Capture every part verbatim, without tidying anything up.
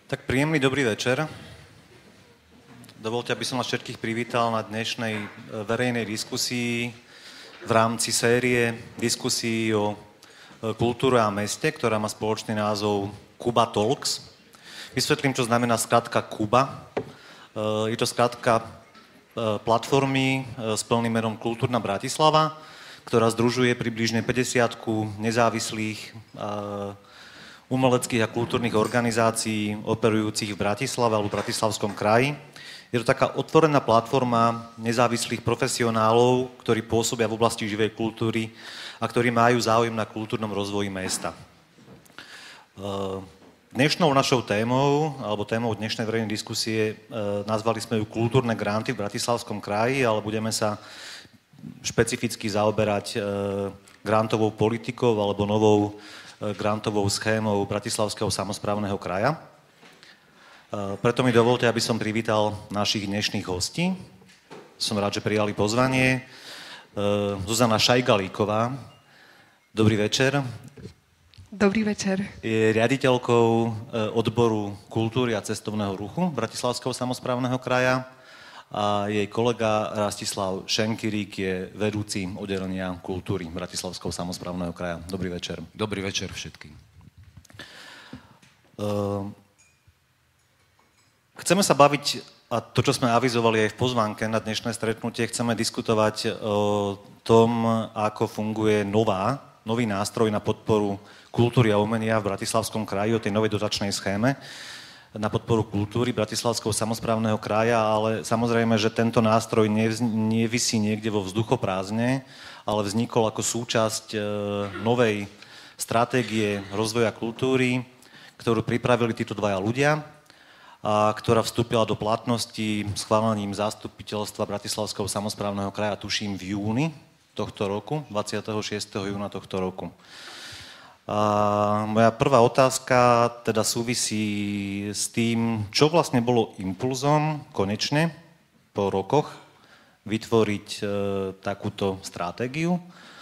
Tak príjemný dobrý večer. Dovoľte, aby som vás všetkých privítal na dnešnej verejnej diskusii v rámci série diskusí o kultúre a meste, ktorá má spoločný názov Kuba Talks. Vysvetlím, čo znamená skratka Kuba. Je to skratka platformy s plným menom Kultúrna Bratislava, ktorá združuje približne päťdesiatku nezávislých umeleckých a kultúrnych organizácií operujúcich v Bratislave alebo v Bratislavskom kraji. Je to taká otvorená platforma nezávislých profesionálov, ktorí pôsobia v oblasti živej kultúry a ktorí majú záujem na kultúrnom rozvoji mesta. Dnešnou našou témou, alebo témou dnešnej verejnej diskusie, nazvali sme ju Kultúrne granty v Bratislavskom kraji, ale budeme sa špecificky zaoberať grantovou politikou alebo novou grantovou schémou Bratislavského samosprávneho kraja. Preto mi dovolte, aby som privítal našich dnešných hostí. Som rád, že prijali pozvanie. Zuzana Šajgalíková. Dobrý večer. Dobrý večer. Je riaditeľkou odboru kultúry a cestovného ruchu Bratislavského samosprávneho kraja. A jej kolega Rastislav Šenkirík je vedúci oddelenia kultúry Bratislavského samosprávneho kraja. Dobrý večer. Dobrý večer všetkým. Uh, chceme sa baviť, a to, čo sme avizovali aj v pozvánke na dnešné stretnutie, chceme diskutovať o tom, ako funguje nová, nový nástroj na podporu kultúry a umenia v Bratislavskom kraji, o tej novej dotačnej schéme na podporu kultúry Bratislavského samosprávneho kraja, ale samozrejme, že tento nástroj nevisí niekde vo vzduchoprázdne, ale vznikol ako súčasť e, novej stratégie rozvoja kultúry, ktorú pripravili títo dvaja ľudia a ktorá vstúpila do platnosti schválením zastupiteľstva Bratislavského samosprávneho kraja, tuším, v júni tohto roku, dvadsiateho šiesteho júna tohto roku. A moja prvá otázka teda súvisí s tým, čo vlastne bolo impulzom konečne po rokoch vytvoriť e, takúto stratégiu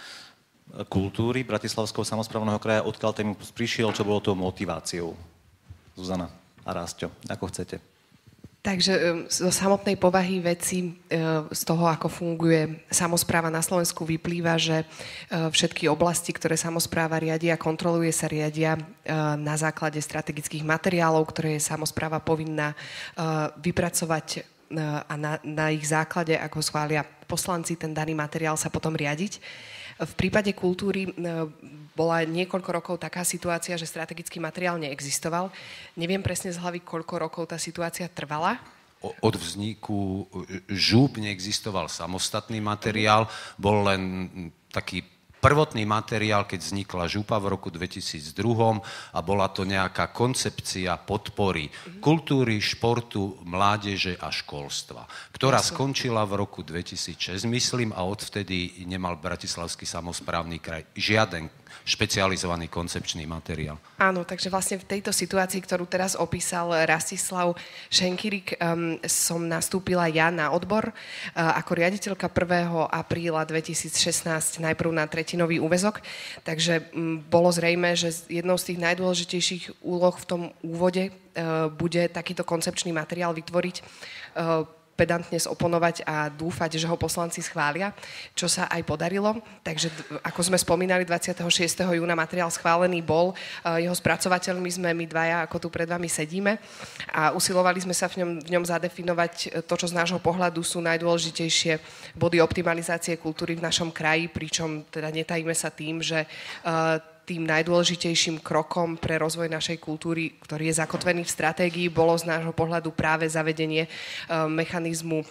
kultúry Bratislavského samosprávneho kraja, odkiaľ ten impuls prišiel, čo bolo tou motiváciou. Zuzana a Rasťo, ako chcete. Takže zo samotnej povahy veci, z toho, ako funguje samospráva na Slovensku, vyplýva, že všetky oblasti, ktoré samospráva riadi a kontroluje, sa riadia na základe strategických materiálov, ktoré je samospráva povinná vypracovať a na, na ich základe, ako schvália poslanci, ten daný materiál sa potom riadiť. V prípade kultúry bola niekoľko rokov taká situácia, že strategický materiál neexistoval. Neviem presne z hlavy, koľko rokov tá situácia trvala. Od vzniku žúb neexistoval samostatný materiál, bol len taký prvotný materiál, keď vznikla župa v roku dvetisícdva a bola to nejaká koncepcia podpory mm-hmm. kultúry, športu, mládeže a školstva, ktorá Jasne. skončila v roku dvetisícšesť, myslím, a odvtedy nemal Bratislavský samosprávny kraj žiaden špecializovaný koncepčný materiál. Áno, takže vlastne v tejto situácii, ktorú teraz opísal Rastislav Šenkirík, um, som nastúpila ja na odbor uh, ako riaditeľka prvého apríla dvetisícšestnásť najprv na tretinový úväzok, takže um, bolo zrejmé, že jednou z tých najdôležitejších úloh v tom úvode uh, bude takýto koncepčný materiál vytvoriť, uh, pedantne zoponovať a dúfať, že ho poslanci schvália, čo sa aj podarilo. Takže, ako sme spomínali, dvadsiateho šiesteho júna materiál schválený bol. Jeho spracovateľmi sme my dvaja, ako tu pred vami sedíme. A usilovali sme sa v ňom, v ňom zadefinovať to, čo z nášho pohľadu sú najdôležitejšie body optimalizácie kultúry v našom kraji, pričom teda netajíme sa tým, že uh, tým najdôležitejším krokom pre rozvoj našej kultúry, ktorý je zakotvený v stratégii, bolo z nášho pohľadu práve zavedenie uh, mechanizmu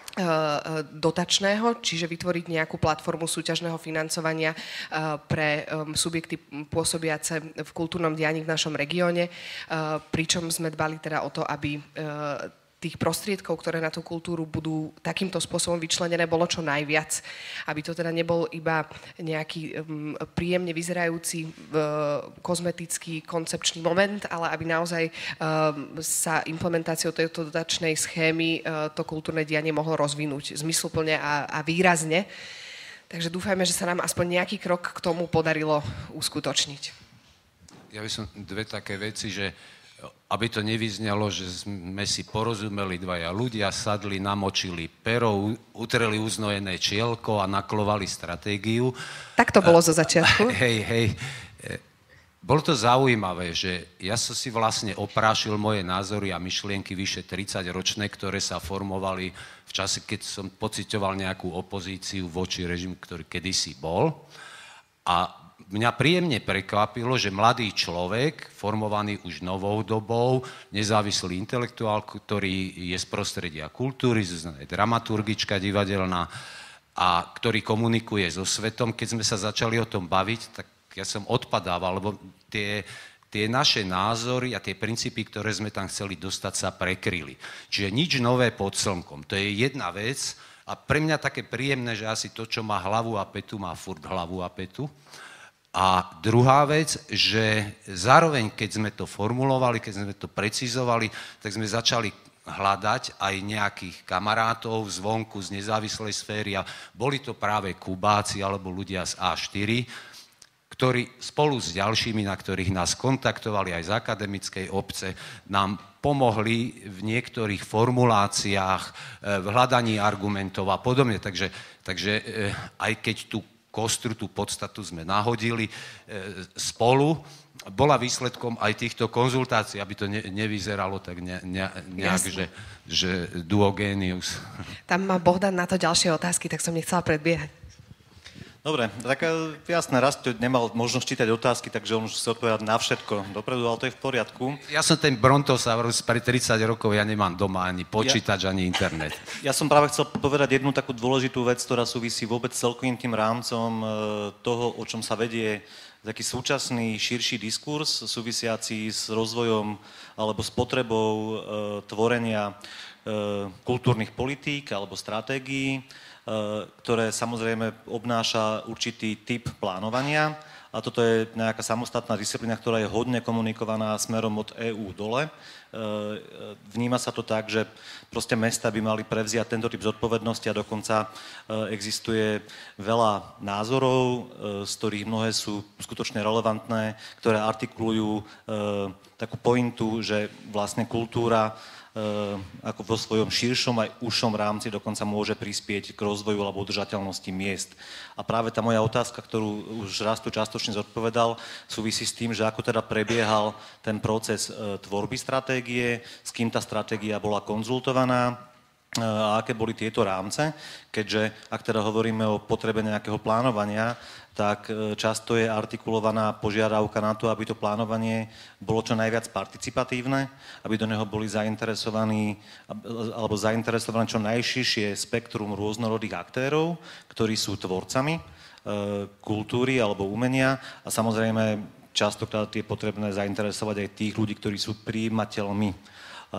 dotačného, čiže vytvoriť nejakú platformu súťažného financovania pre subjekty pôsobiace v kultúrnom dianí v našom regióne, pričom sme dbali teda o to, aby tých prostriedkov, ktoré na tú kultúru budú takýmto spôsobom vyčlenené, bolo čo najviac. Aby to teda nebol iba nejaký um, príjemne vyzerajúci uh, kozmetický koncepčný moment, ale aby naozaj um, sa implementáciou tejto dotačnej schémy uh, to kultúrne dianie mohlo rozvinúť zmysluplne a, a výrazne. Takže dúfajme, že sa nám aspoň nejaký krok k tomu podarilo uskutočniť. Ja by som dve také veci, že aby to nevyznelo, že sme si porozumeli dvaja ľudia, sadli, namočili pero, utreli uznojené čielko a naklovali stratégiu. Tak to bolo zo začiatku. Hej, hej. Bolo to zaujímavé, že ja som si vlastne oprášil moje názory a myšlienky vyše tridsaťročné, ktoré sa formovali v čase, keď som pociťoval nejakú opozíciu voči režimu, ktorý kedysi bol. A mňa príjemne prekvapilo, že mladý človek, formovaný už novou dobou, nezávislý intelektuál, ktorý je z prostredia kultúry, je dramaturgička divadelná a ktorý komunikuje so svetom, keď sme sa začali o tom baviť, tak ja som odpadával, lebo tie, tie naše názory a tie princípy, ktoré sme tam chceli dostať, sa prekryli. Čiže nič nové pod slnkom. To je jedna vec a pre mňa také príjemné, že asi to, čo má hlavu a petu, má furt hlavu a petu. A druhá vec, že zároveň, keď sme to formulovali, keď sme to precizovali, tak sme začali hľadať aj nejakých kamarátov zvonku z nezávislej sféry a boli to práve Kubáci alebo ľudia z á štyri, ktorí spolu s ďalšími, na ktorých nás kontaktovali aj z akademickej obce, nám pomohli v niektorých formuláciách, v hľadaní argumentov a podobne. Takže, takže aj keď tú kostru, tú podstatu sme nahodili spolu, bola výsledkom aj týchto konzultácií, aby to ne, nevyzeralo tak ne, ne, nejak, že, že duogénius. Tam má Bohdan na to ďalšie otázky, tak som nechcela predbiehať. Dobre, tak jasné, Rastio nemal možnosť čítať otázky, takže on už chce odpovedať na všetko dopredu, ale to je v poriadku. Ja som ten Brontosaurus pre tridsať rokov, ja nemám doma ani počítač, ja, ani internet. Ja som práve chcel povedať jednu takú dôležitú vec, ktorá súvisí vôbec s celkovým tým rámcom toho, o čom sa vedie taký súčasný širší diskurs súvisiaci s rozvojom alebo s potrebou e, tvorenia e, kultúrnych politík alebo stratégií, ktoré samozrejme obnáša určitý typ plánovania a toto je nejaká samostatná disciplína, ktorá je hodne komunikovaná smerom od EÚ dole. Vníma sa to tak, že proste mesta by mali prevziať tento typ zodpovednosti a dokonca existuje veľa názorov, z ktorých mnohé sú skutočne relevantné, ktoré artikulujú takú pointu, že vlastne kultúra ako vo svojom širšom aj užšom rámci dokonca môže prispieť k rozvoju alebo udržateľnosti miest. A práve tá moja otázka, ktorú už Rasto častočne zodpovedal, súvisí s tým, že ako teda prebiehal ten proces tvorby stratégie, s kým tá stratégia bola konzultovaná a aké boli tieto rámce, keďže ak teda hovoríme o potrebe nejakého plánovania, tak často je artikulovaná požiadavka na to, aby to plánovanie bolo čo najviac participatívne, aby do neho boli zainteresovaní alebo zainteresované čo najširšie spektrum rôznorodých aktérov, ktorí sú tvorcami e, kultúry alebo umenia a samozrejme častokrát je potrebné zainteresovať aj tých ľudí, ktorí sú prijímateľmi. E,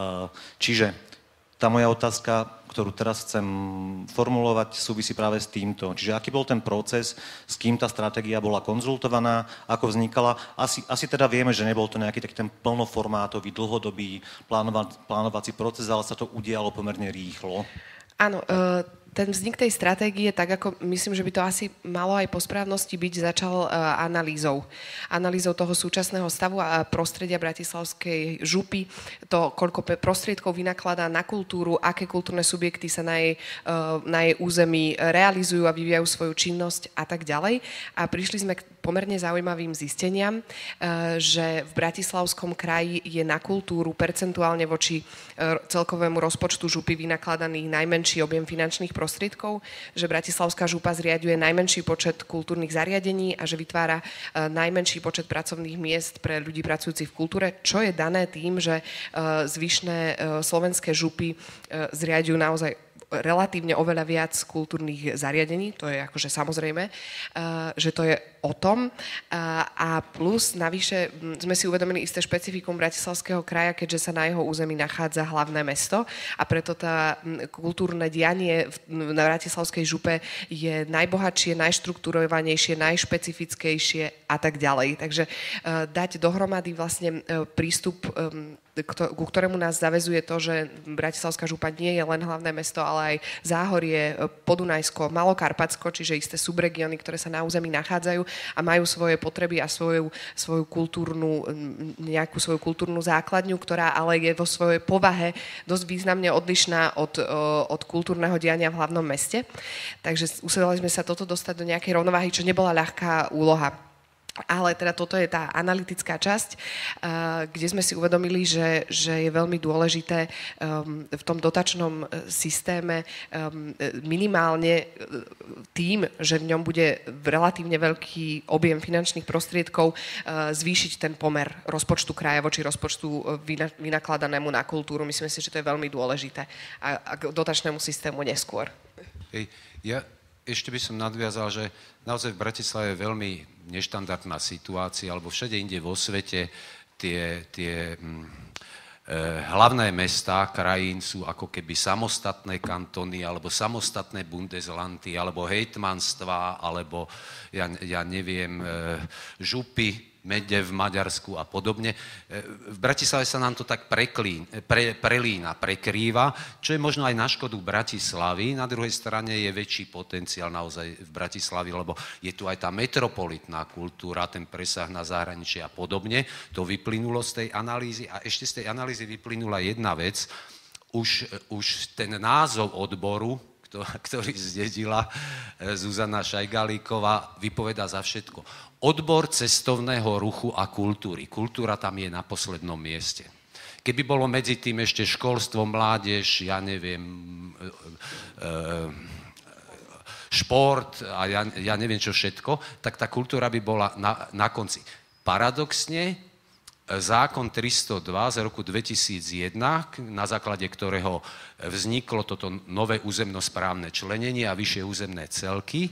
čiže tá moja otázka, ktorú teraz chcem formulovať, súvisí práve s týmto. Čiže aký bol ten proces, s kým tá stratégia bola konzultovaná, ako vznikala. Asi, asi teda vieme, že nebol to nejaký taký ten plnoformátový, dlhodobý plánova, plánovací proces, ale sa to udialo pomerne rýchlo. Áno, uh... ten vznik tej stratégie, tak ako myslím, že by to asi malo aj po správnosti byť, začal uh, analýzou. Analýzou toho súčasného stavu a prostredia bratislavskej župy, to, koľko prostriedkov vynakladá na kultúru, aké kultúrne subjekty sa na jej, uh, na jej území realizujú a vyvíjajú svoju činnosť a tak ďalej. A prišli sme k pomerne zaujímavým zisteniam, uh, že v Bratislavskom kraji je na kultúru percentuálne voči uh, celkovému rozpočtu župy vynakladaný najmenší objem finančných prostriedkov, že Bratislavská župa zriaďuje najmenší počet kultúrnych zariadení a že vytvára uh, najmenší počet pracovných miest pre ľudí pracujúcich v kultúre, čo je dané tým, že uh, zvyšné uh, slovenské župy uh, zriaďujú naozaj relatívne oveľa viac kultúrnych zariadení, to je akože samozrejme, že to je o tom. A plus navyše sme si uvedomili isté špecifikum Bratislavského kraja, keďže sa na jeho území nachádza hlavné mesto a preto tá kultúrne dianie na Bratislavskej župe je najbohatšie, najštruktúrovanejšie, najšpecifickejšie a tak ďalej. Takže dať dohromady vlastne prístup ku ktorému nás zaväzuje to, že Bratislavská župa nie je len hlavné mesto, ale aj Záhorie, Podunajsko, Malokarpatsko, čiže isté subregióny, ktoré sa na území nachádzajú a majú svoje potreby a svoju, svoju kultúrnu, nejakú svoju kultúrnu základňu, ktorá ale je vo svojej povahe dosť významne odlišná od, od kultúrneho diania v hlavnom meste. Takže usilovali sme sa toto dostať do nejakej rovnováhy, čo nebola ľahká úloha. Ale teda toto je tá analytická časť, kde sme si uvedomili, že, že je veľmi dôležité v tom dotačnom systéme minimálne tým, že v ňom bude relatívne veľký objem finančných prostriedkov, zvýšiť ten pomer rozpočtu kraja voči rozpočtu vynakladanému na kultúru. Myslím si, že to je veľmi dôležité a k dotačnému systému neskôr. Hej, ja ešte by som nadviazal, že naozaj v Bratislave je veľmi neštandardná situácia, alebo všade inde vo svete tie, tie hm, e, hlavné mestá krajín sú ako keby samostatné kantóny, alebo samostatné bundeslandy, alebo hejtmanstva, alebo ja, ja neviem, e, župy, mede v Maďarsku a podobne. V Bratislave sa nám to tak preklín, pre, prelína, prekrýva, čo je možno aj na škodu Bratislavy. Na druhej strane je väčší potenciál naozaj v Bratislavi, lebo je tu aj tá metropolitná kultúra, ten presah na zahraničie a podobne. To vyplynulo z tej analýzy a ešte z tej analýzy vyplynula jedna vec. Už, už ten názov odboru, ktorý zdedila Zuzana Šajgalíková, vypovedá za všetko. Odbor cestovného ruchu a kultúry. Kultúra tam je na poslednom mieste. Keby bolo medzi tým ešte školstvo, mládež, ja neviem, šport a ja, ja neviem čo všetko, tak tá kultúra by bola na, na konci. Paradoxne, zákon tristodva z roku dvetisícjeden, na základe ktorého vzniklo toto nové územnosprávne členenie a vyššie územné celky,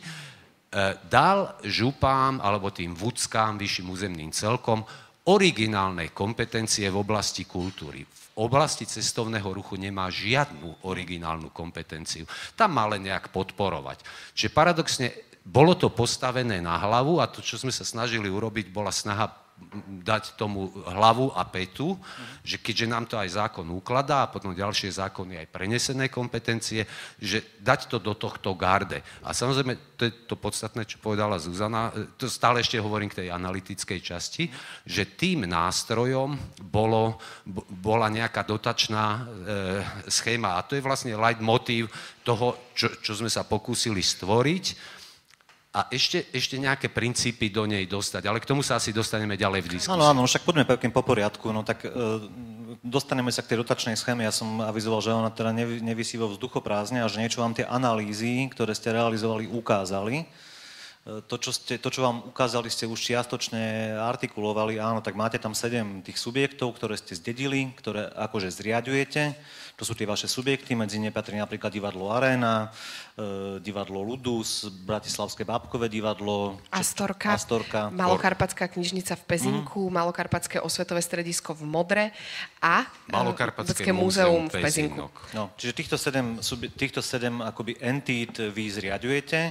dal župám alebo tým vúckám, vyšším územným celkom, originálne kompetencie v oblasti kultúry. V oblasti cestovného ruchu nemá žiadnu originálnu kompetenciu. Tam má len nejak podporovať. Čiže paradoxne bolo to postavené na hlavu a to, čo sme sa snažili urobiť, bola snaha dať tomu hlavu a petu, že keďže nám to aj zákon ukladá a potom ďalšie zákony aj prenesené kompetencie, že dať to do tohto garde. A samozrejme, to je to podstatné, čo povedala Zuzana, to stále ešte hovorím k tej analytickej časti, že tým nástrojom bolo, bola nejaká dotačná e, schéma a to je vlastne leitmotív toho, čo, čo sme sa pokúsili stvoriť. A ešte, ešte nejaké princípy do nej dostať, ale k tomu sa asi dostaneme ďalej v diskusii. Áno, áno, však poďme pekne po poriadku, no tak e, dostaneme sa k tej dotačnej schéme, ja som avizoval, že ona teda nevy, nevisí vo vzduchoprázdne a že niečo vám tie analýzy, ktoré ste realizovali, ukázali. E, to, čo ste, to, čo vám ukázali, ste už čiastočne artikulovali, áno, tak máte tam sedem tých subjektov, ktoré ste zdedili, ktoré akože zriaďujete. To sú tie vaše subjekty, medzi ne patrí napríklad divadlo Aréna, e, divadlo Ludus, Bratislavské bábkové divadlo, Astorka, Astorka, Malokarpatská knižnica v Pezinku, mm. Malokarpatské osvetové stredisko v Modre a Malokarpatské múzeum v Pezinku. No, čiže týchto sedem, týchto sedem akoby entít vy zriaďujete.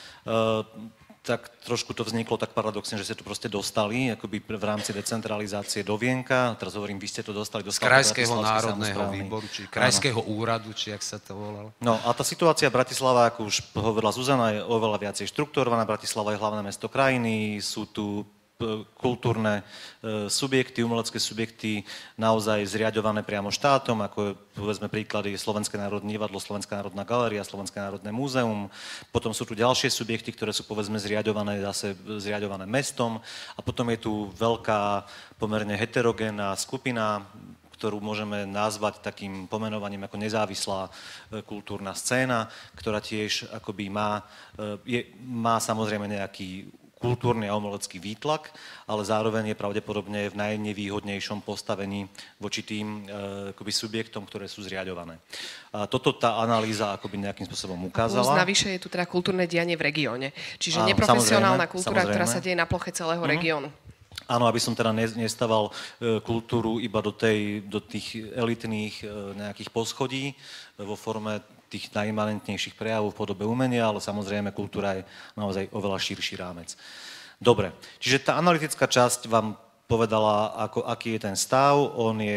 E, tak trošku to vzniklo tak paradoxne, že ste to proste dostali, akoby v rámci decentralizácie do vienka. Teraz hovorím, vy ste to dostali. Z Krajského národného výboru, či Krajského úradu, či jak sa to volalo. No a tá situácia Bratislava, ako už hovorila Zuzana, je oveľa viacej štruktúrovaná. Bratislava je hlavné mesto krajiny, sú tu kultúrne subjekty, umelecké subjekty naozaj zriaďované priamo štátom, ako povedzme príklady Slovenské národné divadlo, Slovenská národná galéria, Slovenské národné múzeum. Potom sú tu ďalšie subjekty, ktoré sú povedzme zriaďované zase zriaďované mestom a potom je tu veľká pomerne heterogénna skupina, ktorú môžeme nazvať takým pomenovaním ako nezávislá kultúrna scéna, ktorá tiež akoby má, je, má samozrejme nejaký kultúrny a umelecký výtlak, ale zároveň je pravdepodobne v najnevýhodnejšom postavení voči tým e, akoby subjektom, ktoré sú zriaďované. A toto tá analýza akoby nejakým spôsobom ukázala. Plus navyše je tu teda kultúrne dianie v regióne. Čiže áno, neprofesionálna kultúra, samozrejme, ktorá sa deje na ploche celého mm-hmm. regiónu. Áno, aby som teda nestaval e, kultúru iba do, tej, do tých elitných e, nejakých poschodí e, vo forme tých najimanentnejších prejavov v podobe umenia, ale samozrejme kultúra je naozaj oveľa širší rámec. Dobre, čiže tá analytická časť vám povedala, ako, aký je ten stav, on je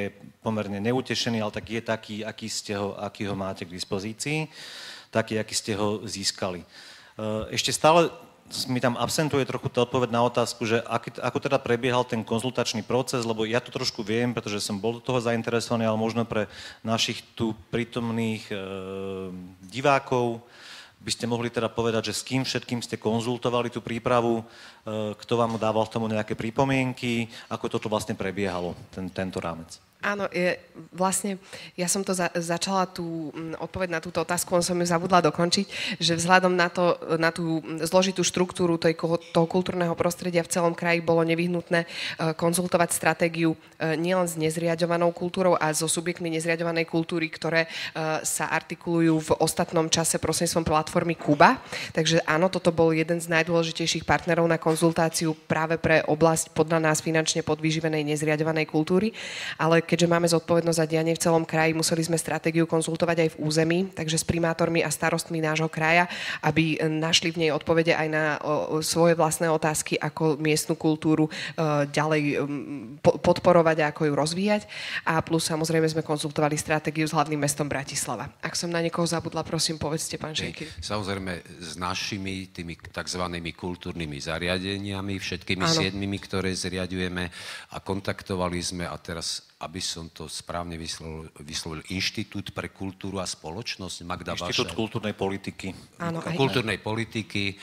pomerne neutešený, ale tak je taký, aký, ste ho, aký ho máte k dispozícii, taký, aký ste ho získali. Ešte stále mi tam absentuje trochu tá odpoveď na otázku, že aký, ako teda prebiehal ten konzultačný proces, lebo ja to trošku viem, pretože som bol do toho zainteresovaný, ale možno pre našich tu prítomných e, divákov by ste mohli teda povedať, že s kým všetkým ste konzultovali tú prípravu, e, kto vám dával k tomu nejaké pripomienky, ako toto vlastne prebiehalo, ten, tento rámec. Áno, je, vlastne ja som to za, začala tú odpoveď na túto otázku, on som ju zabudla dokončiť, že vzhľadom na, to, na tú zložitú štruktúru tej, toho kultúrneho prostredia v celom kraji bolo nevyhnutné konzultovať stratégiu nielen s nezriaďovanou kultúrou a so subjektmi nezriaďovanej kultúry, ktoré sa artikulujú v ostatnom čase prostredníctvom platformy Kuba. Takže áno, toto bol jeden z najdôležitejších partnerov na konzultáciu práve pre oblasť podľa nás finančne podvyživenej nezriaďovanej kultúry, ale keďže máme zodpovednosť za dianie v celom kraji, museli sme stratégiu konzultovať aj v území, takže s primátormi a starostmi nášho kraja, aby našli v nej odpovede aj na o, svoje vlastné otázky, ako miestnu kultúru e, ďalej e, podporovať a ako ju rozvíjať. A plus samozrejme sme konzultovali stratégiu s hlavným mestom Bratislava. Ak som na niekoho zabudla, prosím, povedzte, pán Šenky. Samozrejme s našimi tými takzvanými kultúrnymi zariadeniami, všetkými Áno. siedmimi, ktoré zriaďujeme a kontaktovali sme a teraz aby som to správne vyslovil, vyslovil Inštitút pre kultúru a spoločnosť Magda Vašaria. Inštitút kultúrnej politiky. Áno, aj kultúrnej politiky.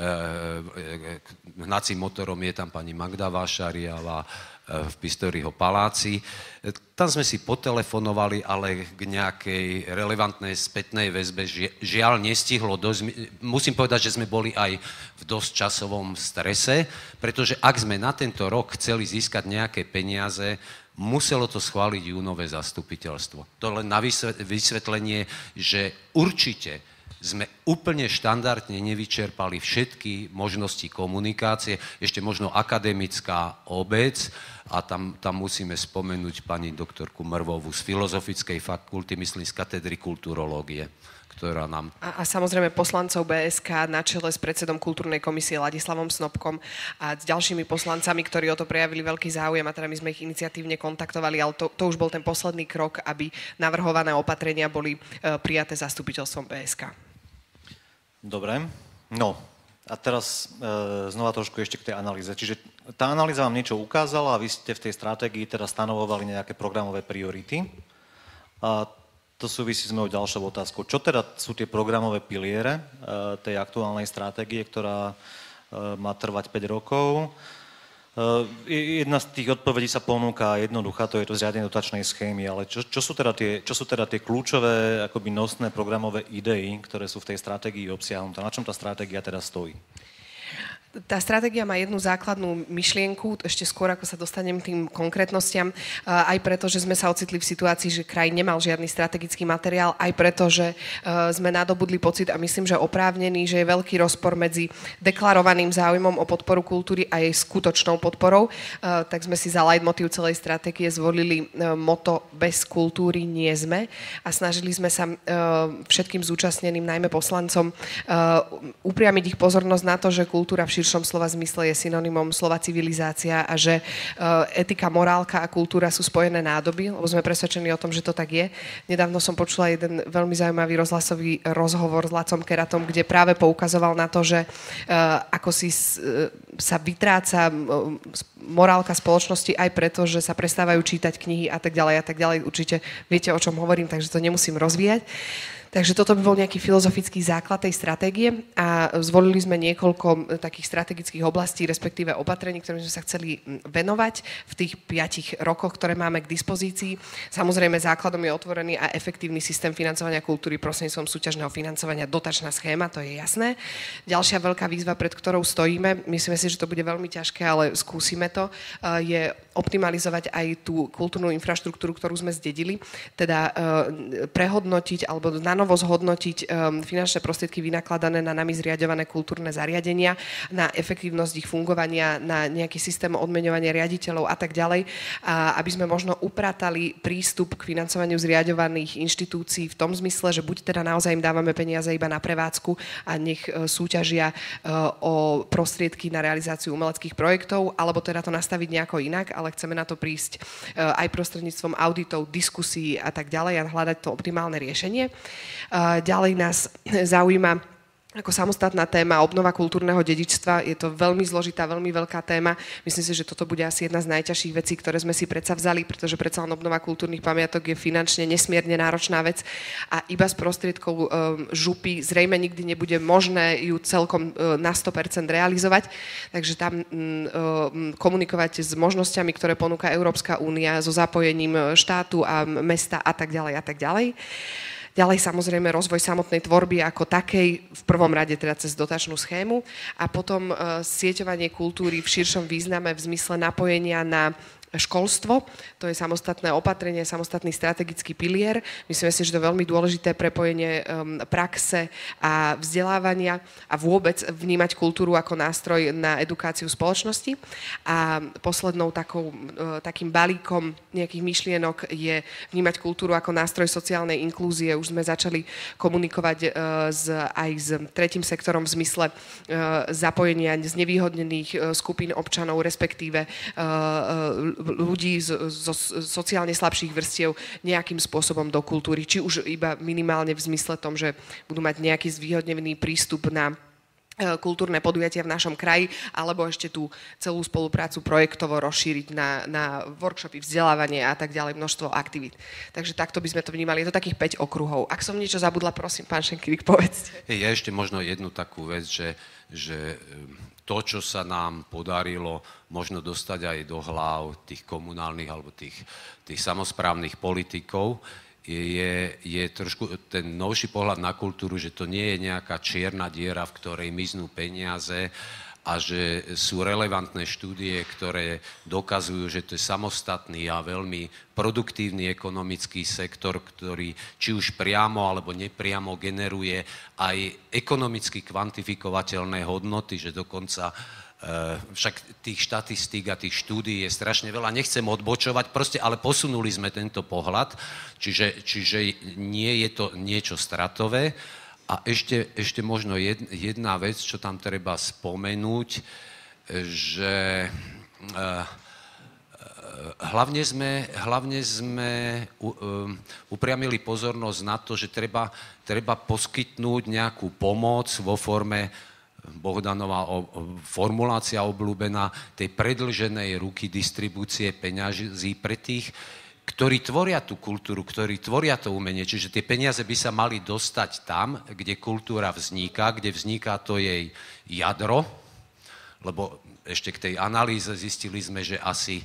Hnacím motorom je tam pani Magda Vašariová v Pistoriho paláci. Tam sme si potelefonovali, ale k nejakej relevantnej spätnej väzbe žiaľ nestihlo dosť. Musím povedať, že sme boli aj v dosť časovom strese, pretože ak sme na tento rok chceli získať nejaké peniaze, muselo to schváliť júnové zastupiteľstvo. To len na vysvetlenie, že určite sme úplne štandardne nevyčerpali všetky možnosti komunikácie, ešte možno akademická obec, a tam, tam musíme spomenúť pani doktorku Mrvovú z Filozofickej fakulty, myslím z katedry kulturológie, ktorá nám... A, a samozrejme poslancov bé es ká na čele s predsedom kultúrnej komisie Ladislavom Snopkom a s ďalšími poslancami, ktorí o to prejavili veľký záujem a teda my sme ich iniciatívne kontaktovali, ale to, to už bol ten posledný krok, aby navrhované opatrenia boli e, prijaté zastupiteľstvom bé es ká. Dobre, no a teraz e, znova trošku ešte k tej analýze. Čiže tá analýza vám niečo ukázala a vy ste v tej stratégii teda stanovovali nejaké programové priority. A to súvisí s mojou ďalšou otázkou. Čo teda sú tie programové piliere e, tej aktuálnej stratégie, ktorá e, má trvať päť rokov? E, jedna z tých odpovedí sa ponúka jednoduchá, to je to zriadenie dotačnej schémy, ale čo, čo, sú teda tie, čo sú teda tie kľúčové akoby nosné programové idei, ktoré sú v tej stratégii obsiahnuté? Na čom tá stratégia teda stojí? Tá stratégia má jednu základnú myšlienku, ešte skôr ako sa dostanem k tým konkrétnostiam, aj preto, že sme sa ocitli v situácii, že kraj nemal žiadny strategický materiál, aj preto, že sme nadobudli pocit a myslím, že oprávnený, že je veľký rozpor medzi deklarovaným záujmom o podporu kultúry a jej skutočnou podporou. Tak sme si za leitmotív celej stratégie zvolili moto bez kultúry nie sme a snažili sme sa všetkým zúčastneným, najmä poslancom, upriamiť ich pozornosť na to, že kultúra v širšom slova zmysle je synonymom slova civilizácia a že uh, etika, morálka a kultúra sú spojené nádoby, lebo sme presvedčení o tom, že to tak je. Nedávno som počula jeden veľmi zaujímavý rozhlasový rozhovor s Lacom Keratom, kde práve poukazoval na to, že uh, ako si uh, sa vytráca uh, morálka spoločnosti aj preto, že sa prestávajú čítať knihy a tak ďalej a tak ďalej. Určite viete, o čom hovorím, takže to nemusím rozvíjať. Takže toto by bol nejaký filozofický základ tej stratégie a zvolili sme niekoľko takých strategických oblastí, respektíve opatrení, ktorým sme sa chceli venovať v tých piatich rokoch, ktoré máme k dispozícii. Samozrejme základom je otvorený a efektívny systém financovania kultúry prostredníctvom súťažného financovania, dotačná schéma, to je jasné. Ďalšia veľká výzva, pred ktorou stojíme, myslíme si, že to bude veľmi ťažké, ale skúsime to, je optimalizovať aj tú kultúrnu infraštruktúru, ktorú sme zdedili, teda prehodnotiť alebo na nanovo zhodnotiť finančné prostriedky vynakladané na nami zriaďované kultúrne zariadenia, na efektívnosť ich fungovania, na nejaký systém odmeňovania riaditeľov a tak ďalej, a aby sme možno upratali prístup k financovaniu zriaďovaných inštitúcií v tom zmysle, že buď teda naozaj im dávame peniaze iba na prevádzku a nech súťažia o prostriedky na realizáciu umeleckých projektov, alebo teda to nastaviť nejako inak, ale chceme na to prísť aj prostredníctvom auditov, diskusí a tak ďalej a hľadať to optimálne riešenie. Ďalej nás zaujíma ako samostatná téma obnova kultúrneho dedičstva. Je to veľmi zložitá, veľmi veľká téma. Myslím si, že toto bude asi jedna z najťažších vecí, ktoré sme si predsa vzali, pretože predsa len obnova kultúrnych pamiatok je finančne nesmierne náročná vec a iba s prostriedkou um, župy zrejme nikdy nebude možné ju celkom um, na sto percent realizovať. Takže tam um, komunikovať s možnosťami, ktoré ponúka Európska únia, so zapojením štátu a mesta a tak ďalej a tak ďalej. Ďalej samozrejme rozvoj samotnej tvorby ako takej, v prvom rade teda cez dotačnú schému a potom uh, sieťovanie kultúry v širšom význame v zmysle napojenia na školstvo, to je samostatné opatrenie, samostatný strategický pilier. Myslíme si, že to je veľmi dôležité prepojenie um, praxe a vzdelávania a vôbec vnímať kultúru ako nástroj na edukáciu spoločnosti. A poslednou takou, uh, takým balíkom nejakých myšlienok je vnímať kultúru ako nástroj sociálnej inklúzie. Už sme začali komunikovať uh, s, aj s tretím sektorom v zmysle uh, zapojenia znevýhodnených uh, skupín občanov, respektíve uh, ľudí zo, zo sociálne slabších vrstiev nejakým spôsobom do kultúry, či už iba minimálne v zmysle tom, že budú mať nejaký zvýhodnený prístup na kultúrne podujatia v našom kraji, alebo ešte tú celú spoluprácu projektovo rozšíriť na, na workshopy, vzdelávanie a tak ďalej, množstvo aktivít. Takže takto by sme to vnímali. Je to takých päť okruhov. Ak som niečo zabudla, prosím, pán Šenkirik, povedzte. Je ešte možno jednu takú vec, že, že to, čo sa nám podarilo možno dostať aj do hlav tých komunálnych alebo tých, tých samosprávnych politikov, je, je trošku ten novší pohľad na kultúru, že to nie je nejaká čierna diera, v ktorej miznú peniaze a že sú relevantné štúdie, ktoré dokazujú, že to je samostatný a veľmi produktívny ekonomický sektor, ktorý či už priamo alebo nepriamo generuje aj ekonomicky kvantifikovateľné hodnoty, že dokonca však tých štatistík a tých štúdií je strašne veľa. Nechcem odbočovať, proste, ale posunuli sme tento pohľad, čiže, čiže nie je to niečo stratové. A ešte, ešte možno jedna vec, čo tam treba spomenúť, že hlavne sme, hlavne sme upriamili pozornosť na to, že treba, treba poskytnúť nejakú pomoc vo forme Bohdanová formulácia obľúbená tej predĺženej ruky distribúcie peňazí pre tých, ktorí tvoria tú kultúru, ktorí tvoria to umenie. Čiže tie peniaze by sa mali dostať tam, kde kultúra vzniká, kde vzniká to jej jadro, lebo ešte k tej analýze zistili sme, že asi,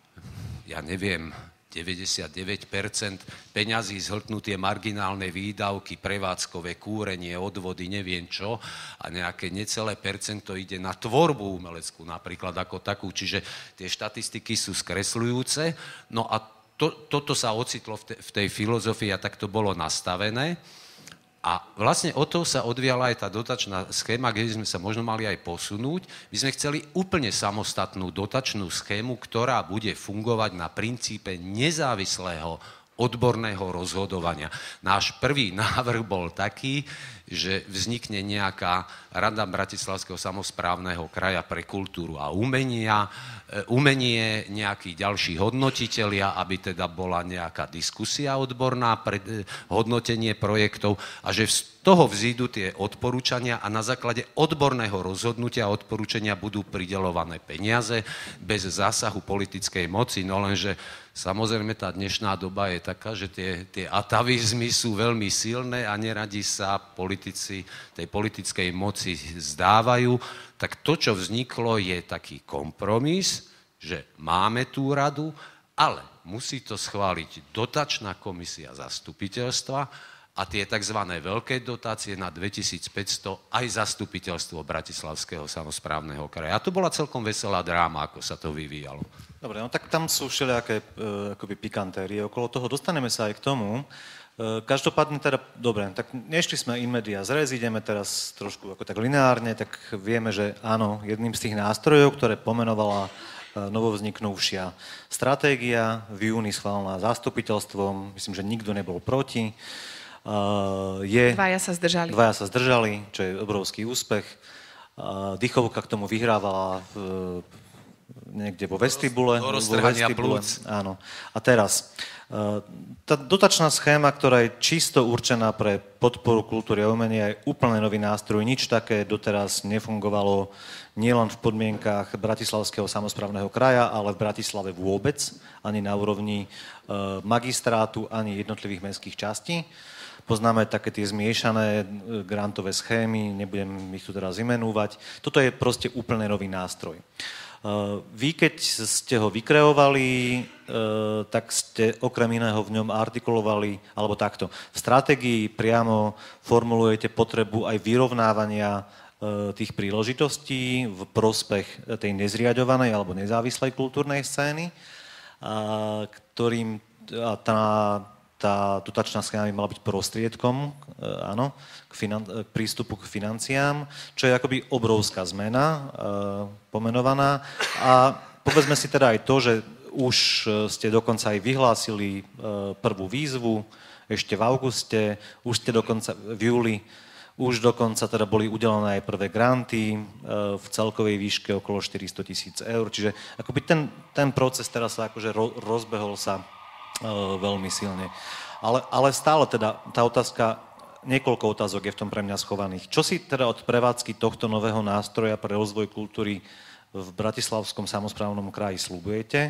ja neviem, deväťdesiatdeväť percent peňazí zhltnutie marginálne výdavky, prevádzkové kúrenie, odvody, neviem čo, a nejaké necelé percento ide na tvorbu umeleckú napríklad ako takú, čiže tie štatistiky sú skresľujúce. No a to, toto sa ocitlo v, te, v tej filozofii a tak to bolo nastavené. A vlastne od toho sa odviala aj tá dotačná schéma, kde sme sa možno mali aj posunúť. My sme chceli úplne samostatnú dotačnú schému, ktorá bude fungovať na princípe nezávislého odborného rozhodovania. Náš prvý návrh bol taký, že vznikne nejaká rada Bratislavského samosprávneho kraja pre kultúru a umenia, umenie, nejakí ďalší hodnotitelia, aby teda bola nejaká diskusia odborná pre hodnotenie projektov a že z toho vzídu tie odporúčania a na základe odborného rozhodnutia a odporúčania budú prideľované peniaze bez zásahu politickej moci, no lenže samozrejme tá dnešná doba je taká, že tie, tie atavizmy sú veľmi silné a neradi sa politici tej politickej moci zdávajú. Tak to, čo vzniklo, je taký kompromis, že máme tú radu, ale musí to schváliť dotačná komisia zastupiteľstva a tie tzv. Veľké dotácie na dvetisícpäťsto aj zastupiteľstvo Bratislavského samosprávneho kraja. A to bola celkom veselá dráma, ako sa to vyvíjalo. Dobre, no tak tam sú všelijaké e, akoby pikantérie. Okolo toho dostaneme sa aj k tomu. Každopádne teda, dobre, tak nešli sme in medias res, ideme teraz trošku ako tak lineárne, tak vieme, že áno, jedným z tých nástrojov, ktoré pomenovala novovzniknúvšia stratégia, v júni schválená zastupiteľstvom, myslím, že nikto nebol proti. Je, dvaja sa zdržali. Dvaja sa zdržali, čo je obrovský úspech. Dýchovka k tomu vyhrávala v, niekde vo vestibule. Do roztrhania plúc. Áno. A teraz, tá dotačná schéma, ktorá je čisto určená pre podporu kultúry a umenia, je úplne nový nástroj. Nič také doteraz nefungovalo nielen v podmienkách Bratislavského samosprávneho kraja, ale v Bratislave vôbec, ani na úrovni magistrátu, ani jednotlivých mestských častí. Poznáme také tie zmiešané grantové schémy, nebudem ich tu teraz vymenúvať. Toto je proste úplne nový nástroj. Vy, keď ste ho vykreovali, tak ste okrem iného v ňom artikulovali, alebo takto, v stratégii priamo formulujete potrebu aj vyrovnávania tých príležitostí v prospech tej nezriaďovanej alebo nezávislej kultúrnej scény, ktorým tá tá dotačná schéma by mala byť prostriedkom, áno, k, finan- k prístupu k financiám, čo je akoby obrovská zmena e, pomenovaná. A povedzme si teda aj to, že už ste dokonca aj vyhlásili e, prvú výzvu, ešte v auguste, už ste dokonca v júli, už dokonca teda boli udelené aj prvé granty e, v celkovej výške okolo štyristo tisíc eur, čiže akoby ten, ten proces teraz sa akože ro- rozbehol sa veľmi silne. Ale, ale stále teda tá otázka, niekoľko otázok je v tom pre mňa schovaných. Čo si teda od prevádzky tohto nového nástroja pre rozvoj kultúry v Bratislavskom samosprávnom kraji sľubujete?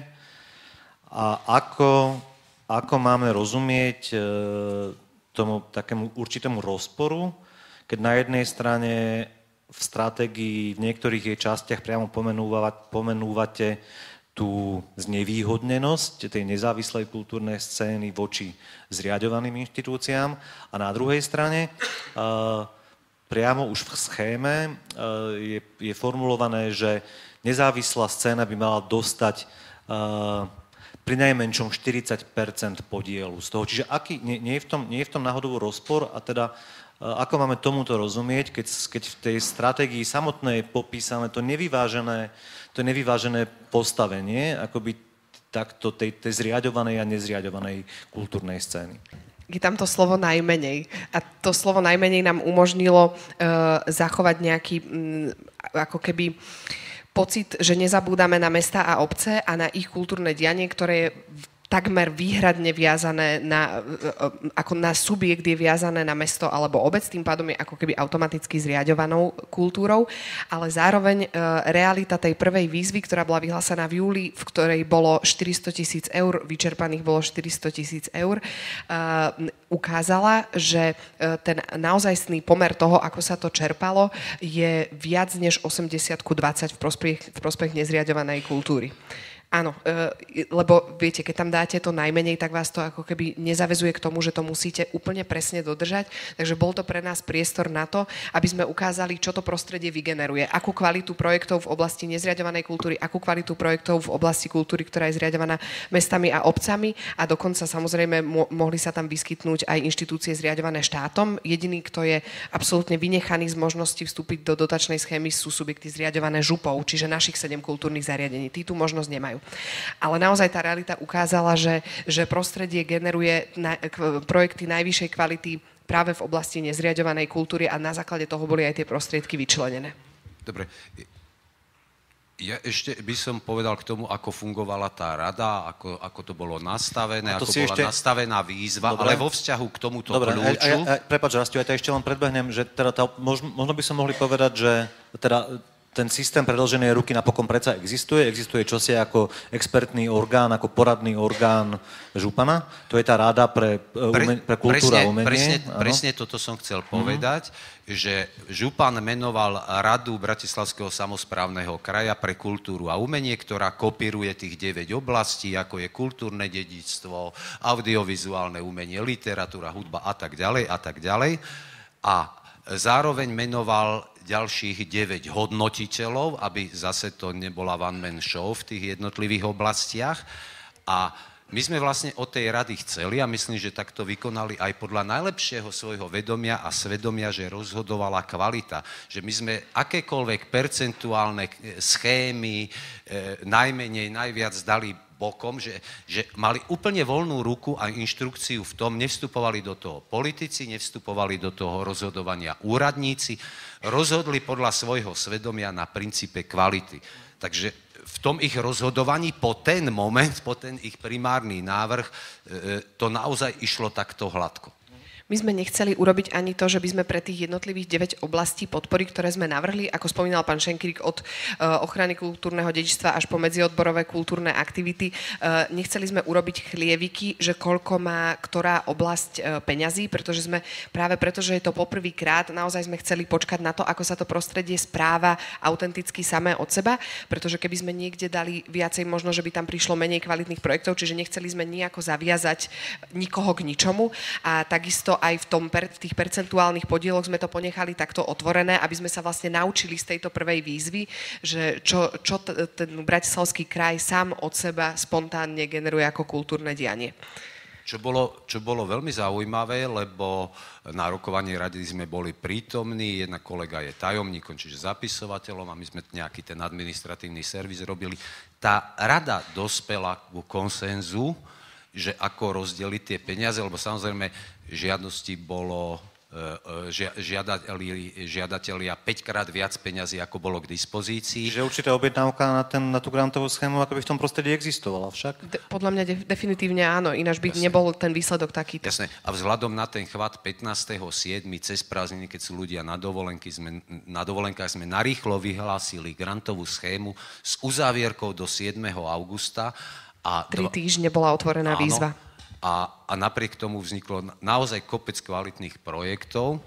A ako, ako máme rozumieť tomu takému určitému rozporu, keď na jednej strane v stratégii v niektorých jej častiach priamo pomenúvate tú znevýhodnenosť tej nezávislej kultúrnej scény voči zriaďovaným inštitúciám a na druhej strane uh, priamo už v schéme uh, je, je formulované, že nezávislá scéna by mala dostať uh, pri najmenšom štyridsať percent podielu z toho. Čiže aký, nie, nie, je v tom, nie je v tom náhodou rozpor a teda uh, ako máme tomuto rozumieť, keď, keď v tej stratégii samotnej je popísané to nevyvážené to nevyvážené postavenie akoby takto tej, tej zriaďovanej a nezriaďovanej kultúrnej scény. Je tam to slovo najmenej. A to slovo najmenej nám umožnilo uh, zachovať nejaký um, ako keby pocit, že nezabúdame na mestá a obce a na ich kultúrne dianie, ktoré je takmer výhradne viazané na, ako na subjekt je viazané na mesto alebo obec, tým pádom je ako keby automaticky zriaďovanou kultúrou, ale zároveň e, realita tej prvej výzvy, ktorá bola vyhlásená v júli, v ktorej bolo štyristo tisíc eur, vyčerpaných bolo štyristo tisíc eur, e, ukázala, že e, ten naozajstný pomer toho, ako sa to čerpalo, je viac než osemdesiat ku dvadsať v prospech, v prospech nezriaďovanej kultúry. Áno, lebo viete, keď tam dáte to najmenej, tak vás to ako keby nezavezuje k tomu, že to musíte úplne presne dodržať. Takže bol to pre nás priestor na to, aby sme ukázali, čo to prostredie vygeneruje. Akú kvalitu projektov v oblasti nezriaďovanej kultúry, akú kvalitu projektov v oblasti kultúry, ktorá je zriaďovaná mestami a obcami a dokonca samozrejme mo- mohli sa tam vyskytnúť aj inštitúcie zriaďované štátom. Jediný, kto je absolútne vynechaný z možnosti vstúpiť do dotačnej schémy, sú subjekty zriaďované župou, čiže našich sedem kultúrnych zariadení. Tí tú možnosť nemajú. Ale naozaj tá realita ukázala, že, že prostredie generuje na, k, projekty najvyššej kvality práve v oblasti nezriaďovanej kultúry a na základe toho boli aj tie prostriedky vyčlenené. Dobre. Ja ešte by som povedal k tomu, ako fungovala tá rada, ako, ako to bolo nastavené, to ako bola ešte... nastavená výzva, dobre, ale vo vzťahu k tomuto dobre, kľúču... Dobre, prepáč, Rastiu, ja ešte len predbehnem, že teda tá, možno, možno by som mohli povedať, že teda ten systém predĺženej ruky napokon predsa existuje. Existuje čosi ako expertný orgán, ako poradný orgán župana. To je tá rada pre, ume, pre kultúru a umenie. Presne, presne toto som chcel povedať, mm-hmm. že župan menoval radu Bratislavského samosprávneho kraja pre kultúru a umenie, ktorá kopíruje tých deväť oblastí, ako je kultúrne dedičstvo, audiovizuálne umenie, literatúra, hudba a tak ďalej a tak ďalej. A zároveň menoval ďalších deväť hodnotiteľov, aby zase to nebola one-man show v tých jednotlivých oblastiach. A My sme vlastne od tej rady chceli a myslím, že takto vykonali aj podľa najlepšieho svojho vedomia a svedomia, že rozhodovala kvalita. Že my sme akékoľvek percentuálne schémy e, najmenej, najviac dali bokom, že, že mali úplne voľnú ruku a inštrukciu v tom, nevstupovali do toho politici, nevstupovali do toho rozhodovania úradníci, rozhodli podľa svojho svedomia na princípe kvality. Takže v tom ich rozhodovaní po ten moment, po ten ich primárny návrh, to naozaj išlo takto hladko. My sme nechceli urobiť ani to, že by sme pre tých jednotlivých deväť oblastí podpory, ktoré sme navrhli, ako spomínal pán Schenkerik, od uh, ochrany kultúrneho dedičstva až po medziodborové kultúrne aktivity, uh, nechceli sme urobiť chlieviky, že koľko má ktorá oblasť uh, peňazí, pretože sme práve preto, že je to poprvýkrát, naozaj sme chceli počkať na to, ako sa to prostredie správa autenticky samé od seba, pretože keby sme niekde dali viacej, možno, že by tam prišlo menej kvalitných projektov, čiže nechceli sme nejako zaviazať nikoho k ničomu a takisto aj v, tom, v tých percentuálnych podieloch sme to ponechali takto otvorené, aby sme sa vlastne naučili z tejto prvej výzvy, že čo, čo t- ten Bratislavský kraj sám od seba spontánne generuje ako kultúrne dianie. Čo bolo, čo bolo veľmi zaujímavé, lebo na rokovaní rady sme boli prítomní, jedna kolega je tajomníkom, čiže zapisovateľom a my sme nejaký ten administratívny servis robili. Tá rada dospela ku konsenzu, že ako rozdeliť tie peniaze, lebo samozrejme žiadosti bolo, žiadali, žiadatelia päťkrát viac peňazí, ako bolo k dispozícii. Že určitá objednávka na, ten, na tú grantovú schému ako by v tom prostredí existovala však? De, podľa mňa de, definitívne áno, ináč by Jasne. nebol ten výsledok takýto. Jasné. A vzhľadom na ten chvat pätnásteho siedmeho cez prázdniny, keď sú ľudia na dovolenky, sme, na dovolenkách sme narýchlo vyhlásili grantovú schému s uzávierkou do siedmeho augusta. A Tri týždne bola otvorená áno, výzva. A, a napriek tomu vzniklo naozaj kopec kvalitných projektov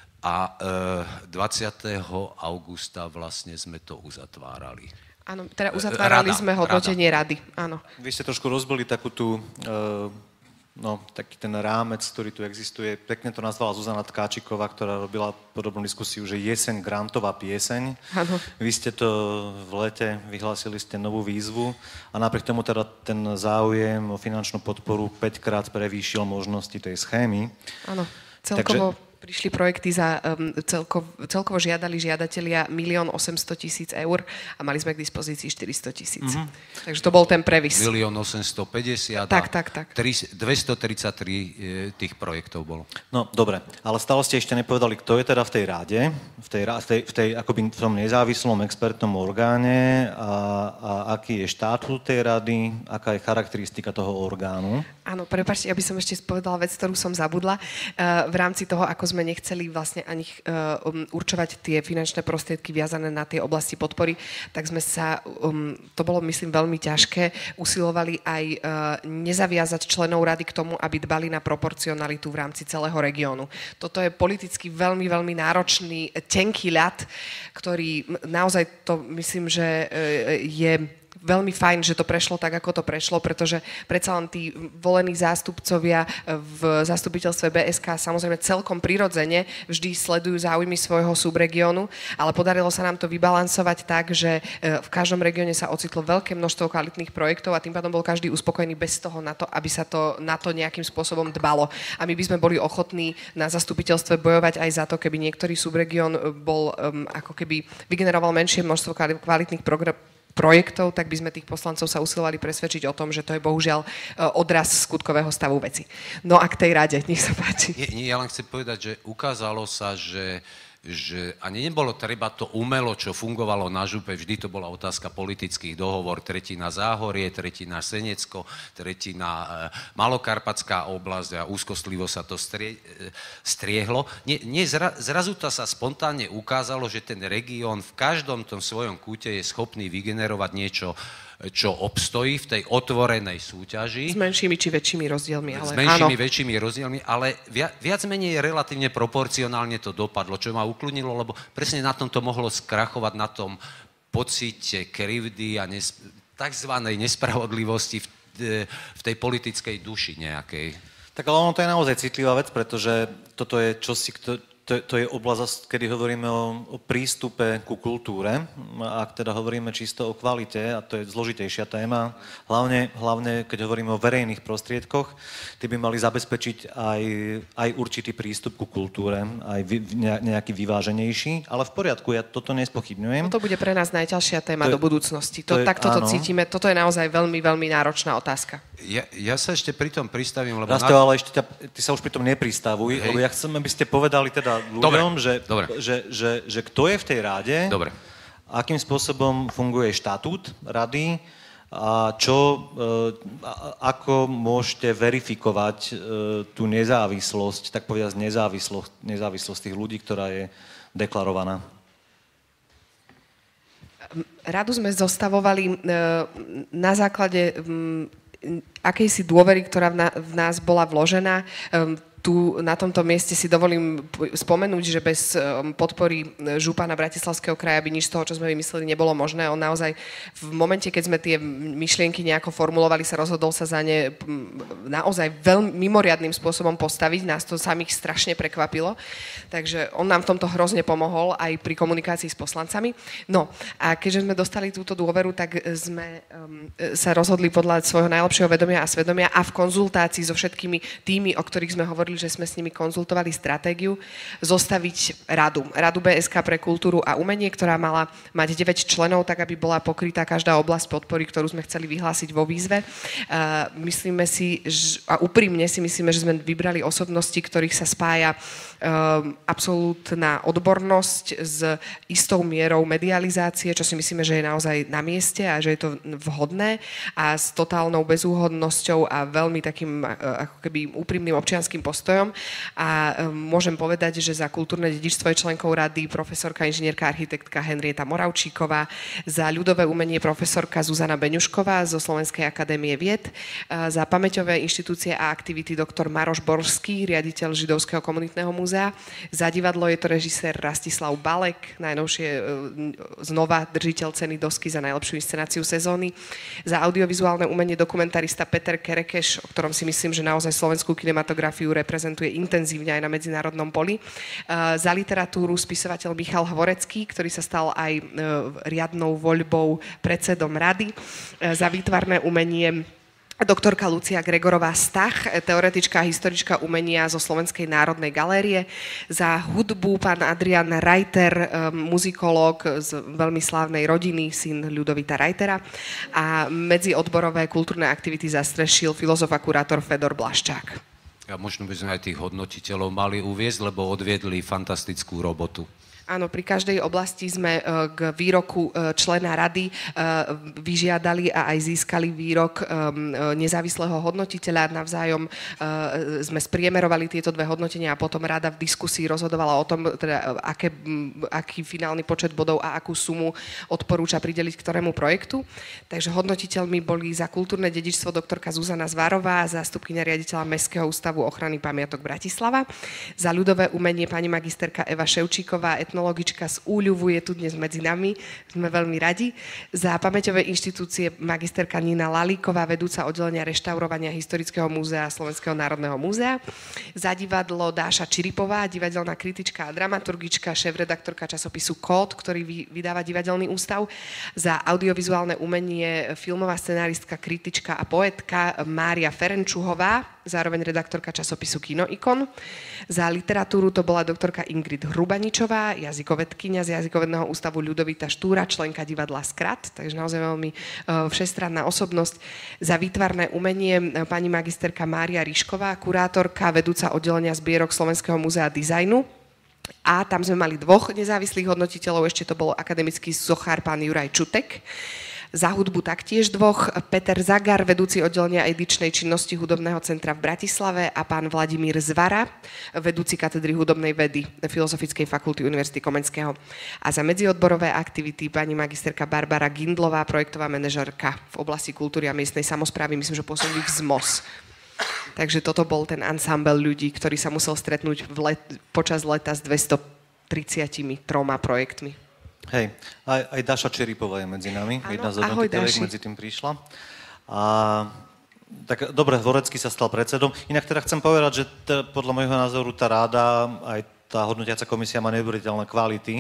a e, dvadsiateho augusta vlastne sme to uzatvárali. Áno, teda uzatvárali rada, sme hodnotenie rada. rady, áno. Vy ste trošku rozbili takú tú, e, no, taký ten rámec, ktorý tu existuje. Pekne to nazvala Zuzana Tkáčiková, ktorá robila podobnú diskusiu, že jeseň grantová pieseň. Áno. Vy ste to v lete, vyhlásili ste novú výzvu a napriek tomu teda ten záujem o finančnú podporu päťkrát prevýšil možnosti tej schémy. Áno, celkovo... Takže prišli projekty za um, celko, celkovo žiadali žiadatelia milión osemsto tisíc eur a mali sme k dispozícii štyristo tisíc. Mm-hmm. Takže to bol ten previs. milión osemstopäťdesiat tak, tak, tak. dvestotridsaťtri e, tých projektov bolo. No, dobre, ale stále ste ešte nepovedali, kto je teda v tej ráde, v tej, v tej, v tej akoby v tom nezávislom expertnom orgáne a, a aký je štatút tej rady, aká je charakteristika toho orgánu. Áno, prepáčte, ja by som ešte povedala vec, ktorú som zabudla. Uh, v rámci toho, ako sme nechceli vlastne ani uh, um, určovať tie finančné prostriedky viazané na tie oblasti podpory, tak sme sa, um, to bolo myslím veľmi ťažké, usilovali aj uh, nezaviazať členov rady k tomu, aby dbali na proporcionalitu v rámci celého regiónu. Toto je politicky veľmi, veľmi náročný, tenký ľad, ktorý naozaj to myslím, že uh, je... veľmi fajn, že to prešlo tak, ako to prešlo, pretože predsa len tí volení zástupcovia v zastupiteľstve bé es ká samozrejme celkom prirodzene vždy sledujú záujmy svojho subregiónu, ale podarilo sa nám to vybalansovať tak, že v každom regióne sa ocitlo veľké množstvo kvalitných projektov a tým pádom bol každý uspokojený bez toho na to, aby sa to na to nejakým spôsobom dbalo. A my by sme boli ochotní na zastupiteľstve bojovať aj za to, keby niektorý subregión bol um, ako keby vygeneroval menšie množstvo kvalitných programov, projektov, tak by sme tých poslancov sa usilovali presvedčiť o tom, že to je bohužiaľ odraz skutkového stavu veci. No a k tej rade, nech sa páči. Nie, nie, ja len chcem povedať, že ukázalo sa, že že ani nebolo treba to umelo, čo fungovalo na župe, vždy to bola otázka politických dohovor, tretina Záhorie, tretina Senecko, tretina e, Malokarpatská oblasť a úzkostlivo sa to strie, e, striehlo. Nie, nie, zra, zrazu to sa spontánne ukázalo, že ten región v každom tom svojom kúte je schopný vygenerovať niečo, čo obstojí v tej otvorenej súťaži. S menšími či väčšími rozdielmi. Ale s menšími, áno. väčšími rozdielmi, ale viac, viac menej relatívne proporcionálne to dopadlo, čo ma ukludnilo, lebo presne na tom to mohlo skrachovať, na tom pocite krivdy a nes, takzvanej nespravodlivosti v, v tej politickej duši nejakej. Tak ale ono to je naozaj citlivá vec, pretože toto je čosi, kto, to, to je oblasť, kedy hovoríme o, o prístupe ku kultúre. Ak teda hovoríme čisto o kvalite, a to je zložitejšia téma, hlavne, hlavne keď hovoríme o verejných prostriedkoch, tí by mali zabezpečiť aj, aj určitý prístup ku kultúre, aj vy, nejaký vyváženejší, ale v poriadku, ja toto nespochybňujem. To bude pre nás najťažšia téma to do budúcnosti. To, to je, tak toto áno. cítime. Toto je naozaj veľmi, veľmi náročná otázka. Ja, ja sa ešte pri tom pristavím, lebo... Rasto, na... ale ešte ťa, ty sa už pri tom nepristavuj, Hej. lebo ja chcem, aby ste povedali teda ľuďom, Dobre. Že, Dobre. Že, že, že kto je v tej ráde, Dobre. akým spôsobom funguje štatút rady a čo, a, ako môžete verifikovať tú nezávislosť, tak povedať nezávislosť, nezávislosť tých ľudí, ktorá je deklarovaná. Radu sme zostavovali na základe akejsi dôvery, ktorá v nás bola vložená. Tu na tomto mieste si dovolím spomenúť, že bez podpory župana Bratislavského kraja by nič z toho, čo sme vymysleli, nebolo možné. On naozaj v momente, keď sme tie myšlienky nejako formulovali, sa rozhodol sa za ne naozaj veľmi mimoriadnym spôsobom postaviť. Nás to samých strašne prekvapilo. Takže on nám v tomto hrozne pomohol aj pri komunikácii s poslancami. No a keďže sme dostali túto dôveru, tak sme um, sa rozhodli podľa svojho najlepšieho vedomia a svedomia a v konzultácii so všetkými tými, o ktorých sme hovorili, že sme s nimi konzultovali stratégiu, zostaviť radu. Radu bé es ká pre kultúru a umenie, ktorá mala mať deväť členov, tak aby bola pokrytá každá oblasť podpory, ktorú sme chceli vyhlásiť vo výzve. Uh, myslíme si, že, a úprimne si myslíme, že sme vybrali osobnosti, ktorých sa spája um, absolútna odbornosť s istou mierou medializácie, čo si myslíme, že je naozaj na mieste a že je to vhodné, a s totálnou bezúhodnosťou a veľmi takým uh, ako keby úprimným občianskym postojom. A môžem povedať, že za kultúrne dedičstvo je členkou rady profesorka, inžinierka, architektka Henrieta Moravčíková, za ľudové umenie profesorka Zuzana Beňušková zo Slovenskej akadémie vied, za pamäťové inštitúcie a aktivity doktor Maroš Borský, riaditeľ Židovského komunitného múzea, za divadlo je to režisér Rastislav Balek, najnovšie znova držiteľ ceny Dosky za najlepšiu inscenáciu sezóny, za audiovizuálne umenie dokumentarista Peter Kerekeš, o ktorom si myslím, že naozaj slovenskú kinematografiu reprezentuje intenzívne aj na medzinárodnom poli. Za literatúru spisovateľ Michal Hvorecký, ktorý sa stal aj riadnou voľbou predsedom rady. Za výtvarné umenie doktorka Lucia Gregorová Stach, teoretička a historička umenia zo Slovenskej národnej galérie. Za hudbu pán Adrian Reiter, muzikológ z veľmi slávnej rodiny, syn Ľudovita Reitera. A medziodborové kultúrne aktivity zastrešil filozof a kurátor Fedor Blaščák. A možno by sme aj tých hodnotiteľov mali uviesť, lebo odviedli fantastickú robotu. Áno, pri každej oblasti sme k výroku člena rady vyžiadali a aj získali výrok nezávislého hodnotiteľa. Navzájom sme spriemerovali tieto dve hodnotenia a potom rada v diskusii rozhodovala o tom, teda, aké, aký finálny počet bodov a akú sumu odporúča prideliť ktorému projektu. Takže hodnotiteľmi boli za kultúrne dedičstvo doktorka Zuzana Zvarová, zástupkyňa riaditeľa Mestského ústavu ochrany pamiatok Bratislava, za ľudové umenie pani magisterka Eva Ševčíková, etnologička z Úľuvu, je tu dnes medzi nami, sme veľmi radi. Za pamäťové inštitúcie magisterka Nina Lalíková, vedúca oddelenia reštaurovania Historického múzea Slovenského národného múzea. Za divadlo Dáša Čiripová, divadelná kritička a dramaturgička, šéfredaktorka časopisu Kód, ktorý vydáva Divadelný ústav. Za audiovizuálne umenie filmová scenáristka, kritička a poetka Mária Ferenčuhová, zároveň redaktorka časopisu Kinoikon. Za literatúru to bola doktorka Ingrid Hrubaničová, jazykovedkyňa z Jazykovedného ústavu Ľudovita Štúra, členka divadla Skrat, takže naozaj veľmi všestranná osobnosť. Za výtvarné umenie pani magisterka Mária Ríšková, kurátorka, vedúca oddelenia zbierok Slovenského múzea dizajnu. A tam sme mali dvoch nezávislých hodnotiteľov, ešte to bol akademický sochár pán Juraj Čutek. Za hudbu taktiež dvoch, Peter Zagar, vedúci oddelenia edičnej činnosti Hudobného centra v Bratislave, a pán Vladimír Zvara, vedúci katedry hudobnej vedy Filozofickej fakulty Univerzity Komenského. A za medziodborové aktivity pani magisterka Barbara Gindlová, projektová manažérka v oblasti kultúry a miestnej samosprávy, myslím, že pôsobí v zmos. Takže toto bol ten ansámbel ľudí, ktorý sa musel stretnúť v let, počas leta s dvestotridsiatimi troma projektmi. Hej, aj, aj Dáša Čeripová je medzi nami, áno, jedna z hodnotiteľiek medzi tým prišla. A tak dobre, Hvorecký sa stal predsedom. Inak teda chcem povedať, že t- podľa môjho názoru tá ráda, aj tá hodnotiaca komisia má neuveriteľné kvality.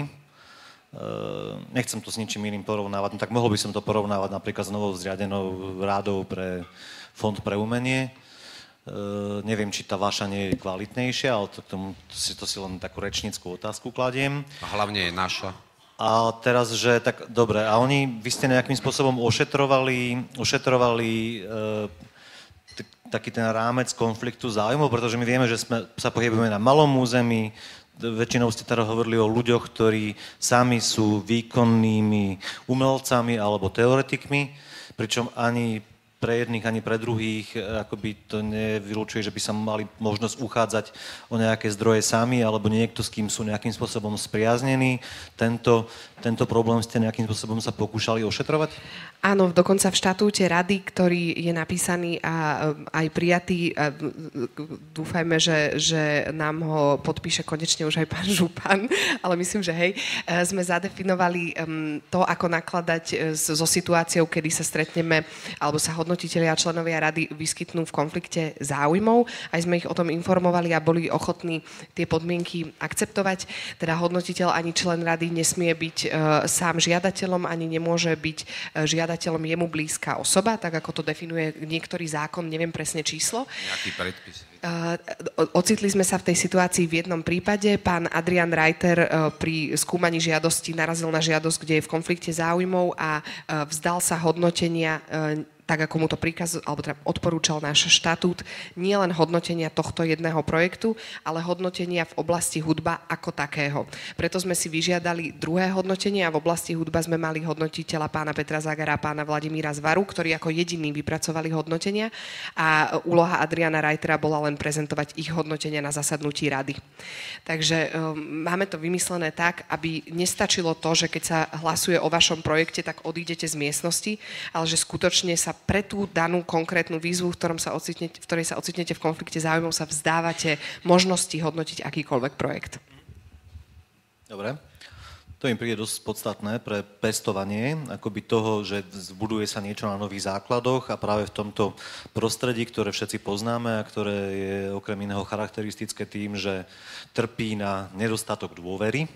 Nechcem to s ničím iným porovnávať, no tak mohol by som to porovnávať napríklad s novou zriadenou rádou pre Fond pre umenie. Neviem, či tá vaša nie je kvalitnejšia, ale to, tomu, to, si, to si len takú rečníckú otázku kladiem. A hlavne je naša. A teraz, že tak, dobre, a oni, vy ste nejakým spôsobom ošetrovali, ošetrovali e, t- taký ten rámec konfliktu záujmov, pretože my vieme, že sme, sa pohybujeme na malom území, väčšinou ste teda hovorili o ľuďoch, ktorí sami sú výkonnými umelcami alebo teoretikmi, pričom ani pre jedných, ani pre druhých akoby to nevylučuje, že by sa mali možnosť uchádzať o nejaké zdroje sami, alebo niekto, s kým sú nejakým spôsobom spriaznení. Tento, tento problém ste nejakým spôsobom sa pokúšali ošetrovať? Áno, dokonca v štatúte rady, ktorý je napísaný a aj prijatý, a dúfajme, že, že nám ho podpíše konečne už aj pán župan, ale myslím, že hej, sme zadefinovali to, ako nakladať so situáciou, kedy sa stretneme, alebo sa hodnotitelia a členovia rady vyskytnú v konflikte záujmov. Aj sme ich o tom informovali a boli ochotní tie podmienky akceptovať. Teda hodnotiteľ ani člen rady nesmie byť e, sám žiadateľom, ani nemôže byť e, žiadateľom jemu blízka osoba, tak ako to definuje niektorý zákon, neviem presne číslo. Nejaký predpis. Ocitli sme sa v tej situácii v jednom prípade. Pán Adrian Reiter pri skúmaní žiadosti narazil na žiadosť, kde je v konflikte záujmov a vzdal sa hodnotenia, tak ako mu to príkaz, alebo teda odporúčal náš štatút, nie len hodnotenia tohto jedného projektu, ale hodnotenia v oblasti hudba ako takého. Preto sme si vyžiadali druhé hodnotenie a v oblasti hudba sme mali hodnotiteľa pána Petra Zagara a pána Vladimíra Zvaru, ktorí ako jediní vypracovali hodnotenia a úloha Adriana Reitera bola len prezentovať ich hodnotenia na zasadnutí rady. Takže um, máme to vymyslené tak, aby nestačilo to, že keď sa hlasuje o vašom projekte, tak odídete z miestnosti, ale že skutočne sa pre tú danú konkrétnu výzvu, v, ktorom sa ocitnete, v ktorej sa ocitnete v konflikte záujmov, sa vzdávate možnosti hodnotiť akýkoľvek projekt. Dobre. To im príde dosť podstatné pre pestovanie, akoby toho, že buduje sa niečo na nových základoch a práve v tomto prostredí, ktoré všetci poznáme a ktoré je okrem iného charakteristické tým, že trpí na nedostatok dôvery,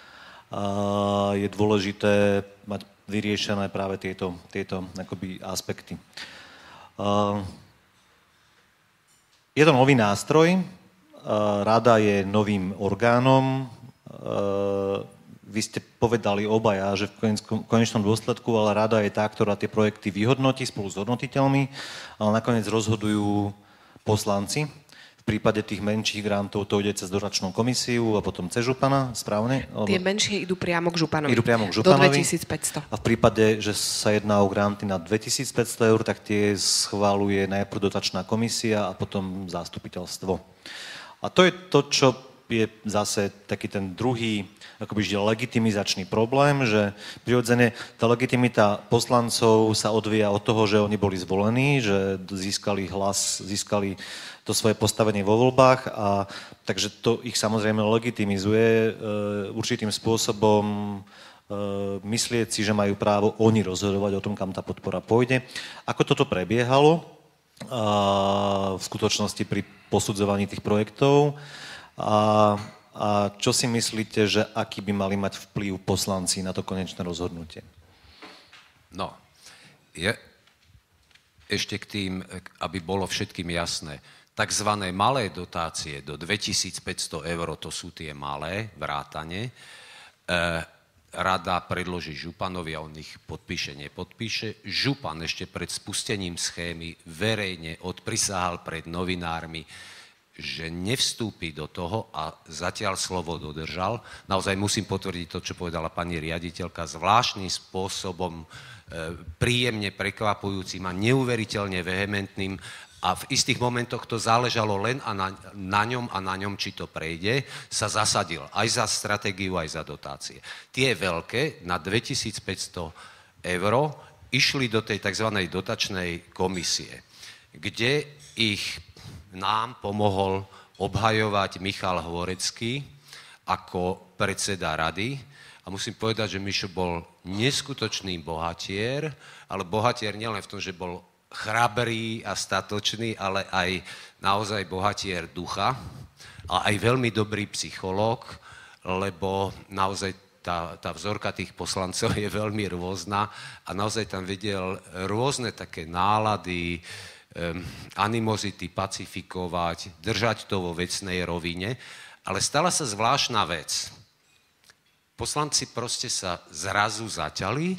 a je dôležité mať vyriešené práve tieto, tieto akoby aspekty. Uh, je to nový nástroj, uh, rada je novým orgánom, uh, vy ste povedali obaja, že v konečnom dôsledku, ale rada je tá, ktorá tie projekty vyhodnotí spolu s hodnotiteľmi, ale nakoniec rozhodujú poslanci. V prípade tých menších grantov to ide cez dotačnú komisiu a potom cez župana, správne? Tie menšie idú priamo k županovi. Idú priamo k županovi. Do dvetisícpäťsto. A v prípade, že sa jedná o granty na dvetisícpäťsto eur, tak tie schváluje najprv dotačná komisia a potom zástupiteľstvo. A to je to, čo je zase taký ten druhý akoby legitimizačný problém, že prirodzene tá legitimita poslancov sa odvíja od toho, že oni boli zvolení, že získali hlas, získali to svoje postavenie vo voľbách a takže to ich samozrejme legitimizuje e, určitým spôsobom e, myslieť si, že majú právo oni rozhodovať o tom, kam tá podpora pôjde. Ako toto prebiehalo a, v skutočnosti pri posudzovaní tých projektov a, a čo si myslíte, že aký by mali mať vplyv poslanci na to konečné rozhodnutie? No, je ešte k tým, aby bolo všetkým jasné, takzvané malé dotácie do dvetisícpäťsto eur, to sú tie malé, vrátane, e, rada predloží županovi a on ich podpíše, nepodpíše. Župan ešte pred spustením schémy verejne odprisahal pred novinármi, že nevstúpi do toho a zatiaľ slovo dodržal. Naozaj musím potvrdiť to, čo povedala pani riaditeľka, zvláštnym spôsobom, e, príjemne prekvapujúcim a neuveriteľne vehementným. A v istých momentoch to záležalo len a na, na ňom a na ňom, či to prejde, sa zasadil aj za stratégiu, aj za dotácie. Tie veľké, na dvetisícpäťsto eur, išli do tej tzv. Dotačnej komisie, kde ich nám pomohol obhajovať Michal Hvorecký ako predseda rady. A musím povedať, že Mišo bol neskutočný bohatier, ale bohatier nielen v tom, že bol chrabrý a statočný, ale aj naozaj bohatier ducha. a aj veľmi dobrý psychológ, lebo naozaj tá, tá vzorka tých poslancov je veľmi rôzna a naozaj tam videl rôzne také nálady, um, animozity pacifikovať, držať to vo vecnej rovine, ale stala sa zvláštna vec. Poslanci proste sa zrazu zaťali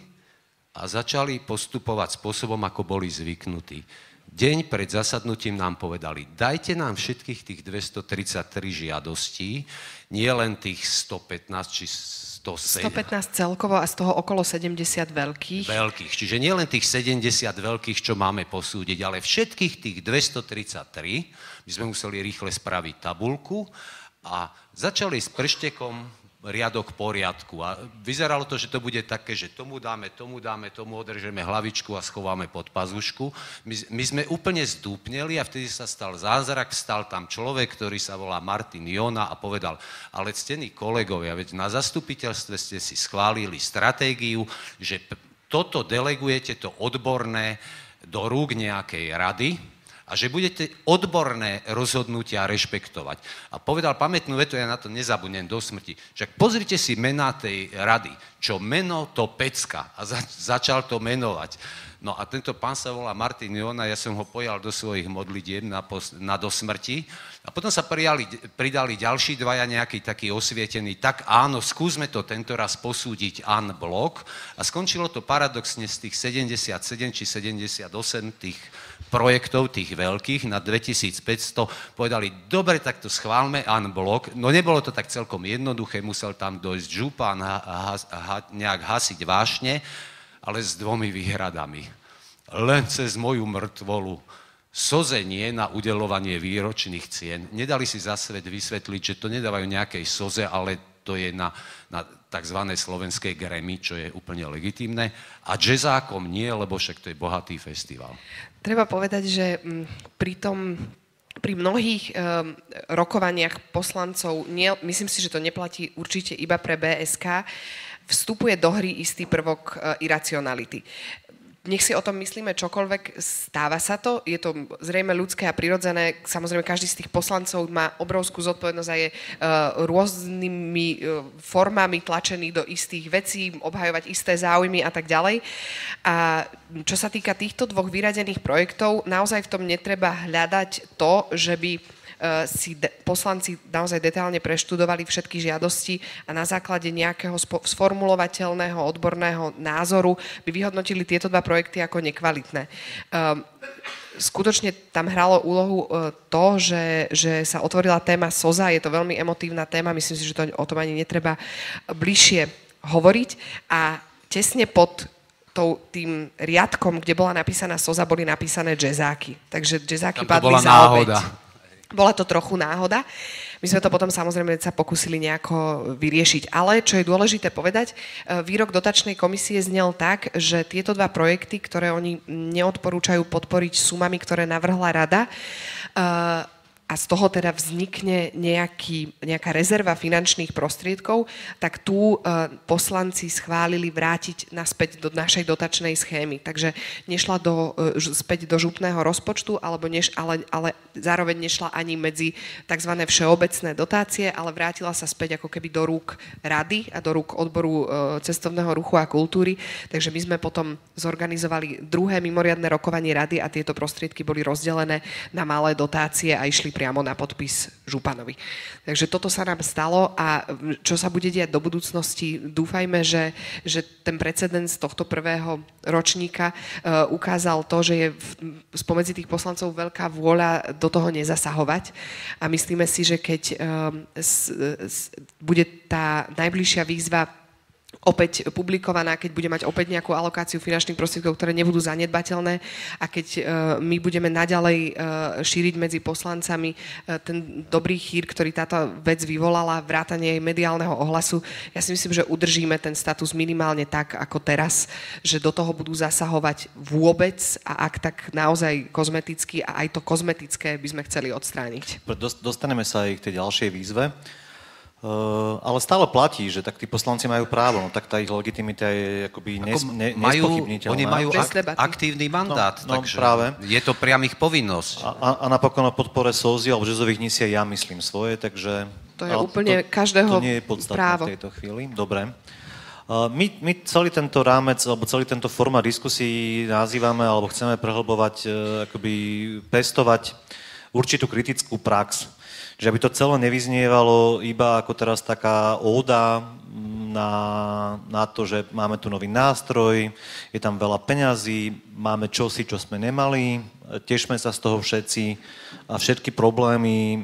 a začali postupovať spôsobom, ako boli zvyknutí. Deň pred zasadnutím nám povedali, dajte nám všetkých tých dvestotridsaťtri žiadostí, nie len tých stopätnásť či sto sedem. stopätnásť celkovo a z toho okolo sedemdesiat veľkých. Veľkých, čiže nie len tých sedemdesiat veľkých, čo máme posúdiť, ale všetkých tých dvestotridsaťtri. My sme museli rýchle spraviť tabuľku a začali s prštekom riadok poriadku. A vyzeralo to, že to bude také, že tomu dáme, tomu dáme, tomu održeme hlavičku a schováme pod pazušku. My, my sme úplne zdúpneli a vtedy sa stal zázrak, stal tam človek, ktorý sa volá Martin Jona a povedal, ale ctení kolegovia, veď na zastupiteľstve ste si schválili stratégiu, že toto delegujete, to odborné, do rúk nejakej rady, a že budete odborné rozhodnutia rešpektovať. A povedal pamätnú vetu, ja na to nezabudnem do smrti, že pozrite si mená tej rady, čo meno to pecka. A za, začal to menovať. No a tento pán sa volá Martin Jona, ja som ho pojal do svojich modlitieb na, na do smrti. A potom sa pridali, pridali ďalší dvaja, nejaký taký osvietení. Tak áno, skúsme to tento raz posúdiť en bloc. A skončilo to paradoxne z tých sedemdesiatsedem či sedemdesiatosem tých projektov, tých veľkých, na dvetisícpäťsto, povedali, dobre, tak to schválme en bloc. No nebolo to tak celkom jednoduché, musel tam dojsť župan a, a, a nejak hasiť vášne, ale s dvomi výhradami. Len cez moju mŕtvolu. Soze nie na udeľovanie výročných cien. Nedali si za svet vysvetliť, že to nedávajú nejakej soze, ale to je na, na tzv. Slovenské Grammy, čo je úplne legitímne. A jazzákom nie, lebo však to je bohatý festival. Treba povedať, že pri tom, pri mnohých um, rokovaniach poslancov, nie, myslím si, že to neplatí určite iba pre bé es ká, vstupuje do hry istý prvok uh, iracionality. Nech si o tom myslíme čokoľvek, stáva sa to, je to zrejme ľudské a prirodzené, samozrejme každý z tých poslancov má obrovskú zodpovednosť a je uh, rôznymi uh, formami tlačený do istých vecí, obhajovať isté záujmy a tak ďalej. A čo sa týka týchto dvoch vyradených projektov, naozaj v tom netreba hľadať to, že by si de- poslanci naozaj detailne preštudovali všetky žiadosti a na základe nejakého spo- sformulovateľného odborného názoru by vyhodnotili tieto dva projekty ako nekvalitné. Um, skutočne tam hralo úlohu uh, to, že, že sa otvorila téma SOZA, je to veľmi emotívna téma, myslím si, že to, o tom ani netreba bližšie hovoriť a tesne pod tým riadkom, kde bola napísaná SOZA, boli napísané jazzáky. Takže jazzáky padli za obeť. Bola to trochu náhoda. My sme to potom samozrejme sa pokúsili nejako vyriešiť. Ale čo je dôležité povedať, výrok dotačnej komisie znel tak, že tieto dva projekty, ktoré oni neodporúčajú podporiť sumami, ktoré navrhla rada, a z toho teda vznikne nejaký, nejaká rezerva finančných prostriedkov, tak tu e, poslanci schválili vrátiť naspäť do našej dotačnej schémy. Takže nešla do, e, späť do župného rozpočtu, alebo neš, ale, ale zároveň nešla ani medzi tzv. Všeobecné dotácie, ale vrátila sa späť ako keby do rúk rady a do rúk odboru e, cestovného ruchu a kultúry. Takže my sme potom zorganizovali druhé mimoriadne rokovanie rady a tieto prostriedky boli rozdelené na malé dotácie a išli priamo na podpis županovi. Takže toto sa nám stalo a čo sa bude diať do budúcnosti, dúfajme, že, že ten precedens tohto prvého ročníka uh, ukázal to, že je v, spomedzi tých poslancov veľká vôľa do toho nezasahovať a myslíme si, že keď um, s, s, bude tá najbližšia výzva opäť publikovaná, keď bude mať opäť nejakú alokáciu finančných prostriedkov, ktoré nebudú zanedbateľné a keď uh, my budeme naďalej uh, šíriť medzi poslancami uh, ten dobrý chýr, ktorý táto vec vyvolala, vrátanie jej mediálneho ohlasu, ja si myslím, že udržíme ten status minimálne tak, ako teraz, že do toho budú zasahovať vôbec a ak tak naozaj kozmeticky a aj to kozmetické by sme chceli odstrániť. Dostaneme sa aj k tej ďalšej výzve. Uh, ale stále platí, že tak tí poslanci majú právo, no tak tá ich legitimita je akoby nes, ne, nespochybniteľná. Oni majú ak, aktívny mandát, no, no, takže práve. Je to priam ich povinnosť. A, a, a napokon o podpore Sózy alebo jazzových dní si aj ja myslím svoje, takže... To je úplne to, každého to nie je podstatné právo. v tejto chvíli. Dobre. Uh, my, my celý tento rámec, alebo celý tento formát diskusí nazývame, alebo chceme prehlbovať, uh, akoby pestovať určitú kritickú prax. Že aby to celé nevyznievalo iba ako teraz taká óda na, na to, že máme tu nový nástroj, je tam veľa peňazí, máme čosi, čo sme nemali, tešme sa z toho všetci a všetky problémy e,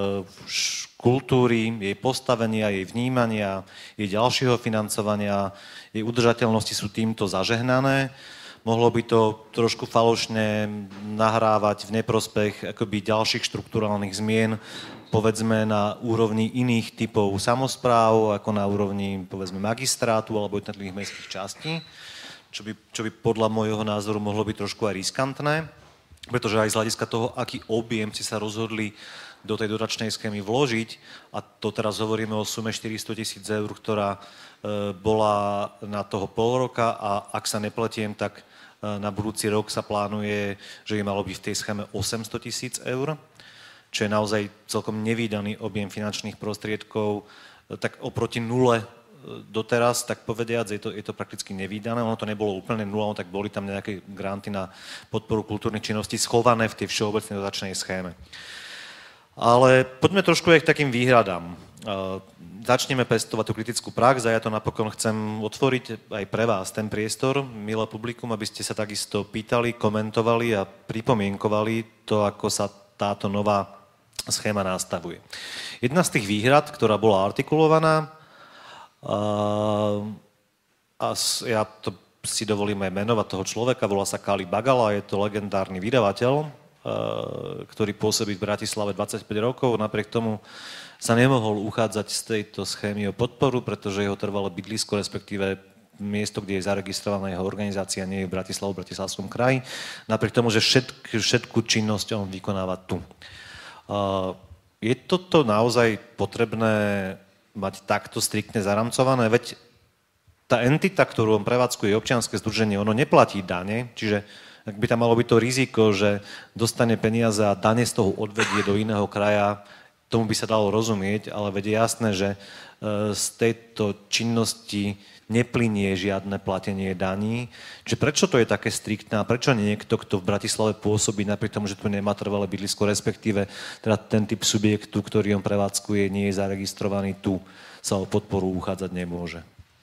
kultúry, jej postavenia, jej vnímania, jej ďalšieho financovania, jej udržateľnosti sú týmto zažehnané. Mohlo by to trošku falošne nahrávať v neprospech akoby ďalších štrukturálnych zmien, povedzme na úrovni iných typov samospráv, ako na úrovni povedzme magistrátu alebo jednotlivých mestských častí, čo by, čo by podľa môjho názoru mohlo byť trošku aj riskantné, pretože aj z hľadiska toho, aký objem si sa rozhodli do tej dotačnej schémy vložiť, a to teraz hovoríme o sume štyristo tisíc eur, ktorá e, bola na toho pol roka a ak sa nepletiem, tak e, na budúci rok sa plánuje, že by malo byť v tej schéme osemsto tisíc eur, čo je naozaj celkom nevídaný objem finančných prostriedkov, tak oproti nule doteraz, tak povediac, je to, je to prakticky nevídané. Ono to nebolo úplne nula, tak boli tam nejaké granty na podporu kultúrnych činností schované v tej všeobecnej dotačnej schéme. Ale poďme trošku aj k takým výhradám. Začneme pestovať tú kritickú prax a ja to napokon chcem otvoriť aj pre vás, ten priestor, milé publikum, aby ste sa takisto pýtali, komentovali a pripomienkovali to, ako sa táto nová schéma nastavuje. Jedna z tých výhrad, ktorá bola artikulovaná, a ja to si dovolím aj menovať toho človeka, volá sa Kali Bagala, je to legendárny vydavateľ, ktorý pôsobí v Bratislave dvadsaťpäť rokov, napriek tomu sa nemohol uchádzať z tejto schémy o podporu, pretože jeho trvalé bydlisko, respektíve miesto, kde je zaregistrovaná jeho organizácia, nie je v Bratislave, v Bratislavskom kraji, napriek tomu, že všetk, všetku činnosť on vykonáva tu. Je toto naozaj potrebné mať takto striktne zaramcované? Veď tá entita, ktorú on prevádzkuje, občianske združenie, ono neplatí dane, čiže ak by tam malo byť to riziko, že dostane peniaze a dane z toho odvedie do iného kraja, tomu by sa dalo rozumieť, ale veď je jasné, že z tejto činnosti neplynie žiadne platenie daní. Čiže prečo to je také striktné a prečo niekto, kto v Bratislave pôsobí, napriek tomu, že tu nemá trvalé bydlisko, respektíve teda ten typ subjektu, ktorý on prevádzkuje, nie je zaregistrovaný tu, sa o podporu uchádzať nemôže?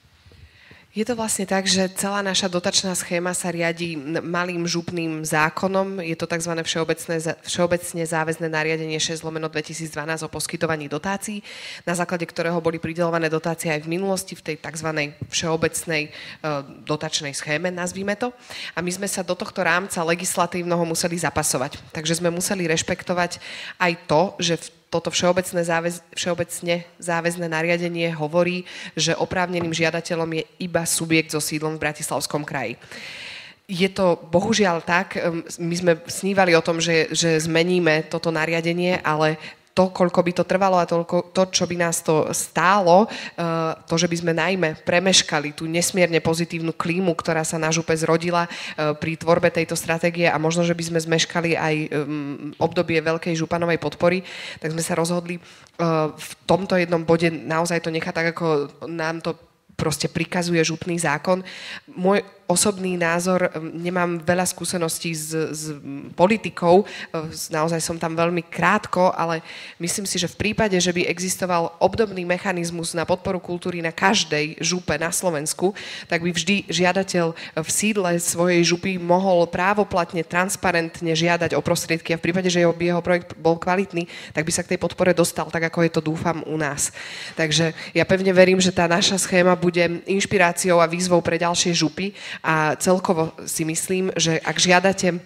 Je to vlastne tak, že celá naša dotačná schéma sa riadi malým župným zákonom. Je to tzv. Všeobecné, všeobecne záväzné nariadenie šesť lomeno dvetisícdvanásť o poskytovaní dotácií, na základe ktorého boli prideľované dotácie aj v minulosti v tej tzv. Všeobecnej uh, dotačnej schéme, nazvime to. A my sme sa do tohto rámca legislatívneho museli zapasovať. Takže sme museli rešpektovať aj to, že v toto všeobecné záväz, všeobecne záväzné nariadenie hovorí, že oprávneným žiadateľom je iba subjekt so sídlom v Bratislavskom kraji. Je to bohužiaľ tak, my sme snívali o tom, že, že zmeníme toto nariadenie, ale to, koľko by to trvalo a toľko, to, čo by nás to stálo, to, že by sme najmä premeškali tú nesmierne pozitívnu klímu, ktorá sa na župe zrodila pri tvorbe tejto stratégie a možno, že by sme zmeškali aj obdobie veľkej županovej podpory, tak sme sa rozhodli v tomto jednom bode naozaj to nechať tak, ako nám to proste prikazuje župný zákon. Môj osobný názor, nemám veľa skúseností s, s politikou, naozaj som tam veľmi krátko, ale myslím si, že v prípade, že by existoval obdobný mechanizmus na podporu kultúry na každej župe na Slovensku, tak by vždy žiadateľ v sídle svojej župy mohol právoplatne, transparentne žiadať o prostriedky a v prípade, že jeho, jeho projekt bol kvalitný, tak by sa k tej podpore dostal, tak ako je to dúfam u nás. Takže ja pevne verím, že tá naša schéma bude inšpiráciou a výzvou pre ďalšie župy. A celkovo si myslím, že ak žiadate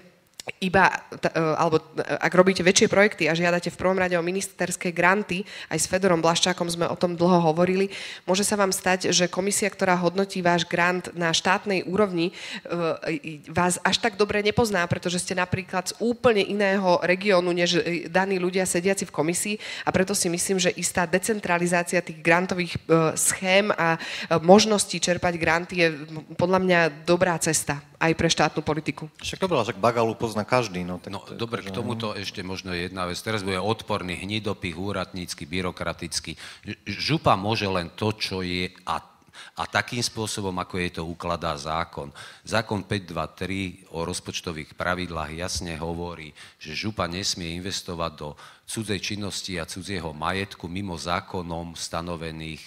iba, t- alebo ak robíte väčšie projekty a žiadate v prvom rade o ministerské granty, aj s Fedorom Blaščákom sme o tom dlho hovorili, môže sa vám stať, že komisia, ktorá hodnotí váš grant na štátnej úrovni, vás až tak dobre nepozná, pretože ste napríklad z úplne iného regiónu, než daní ľudia sediaci v komisii, a preto si myslím, že istá decentralizácia tých grantových schém a možností čerpať granty je podľa mňa dobrá cesta aj pre štátnu politiku. Však to bola, však Bagalu pozná každý. No, tak no to je dobre, to, že... k tomuto ešte možno jedna vec. Teraz bude odporný, hnidopých, úradnícky, byrokratický. Župa môže len to, čo je a, a takým spôsobom, ako jej to ukladá zákon. Zákon päť dva tri o rozpočtových pravidlách jasne hovorí, že župa nesmie investovať do cudzej činnosti a cudzieho majetku mimo zákonom stanovených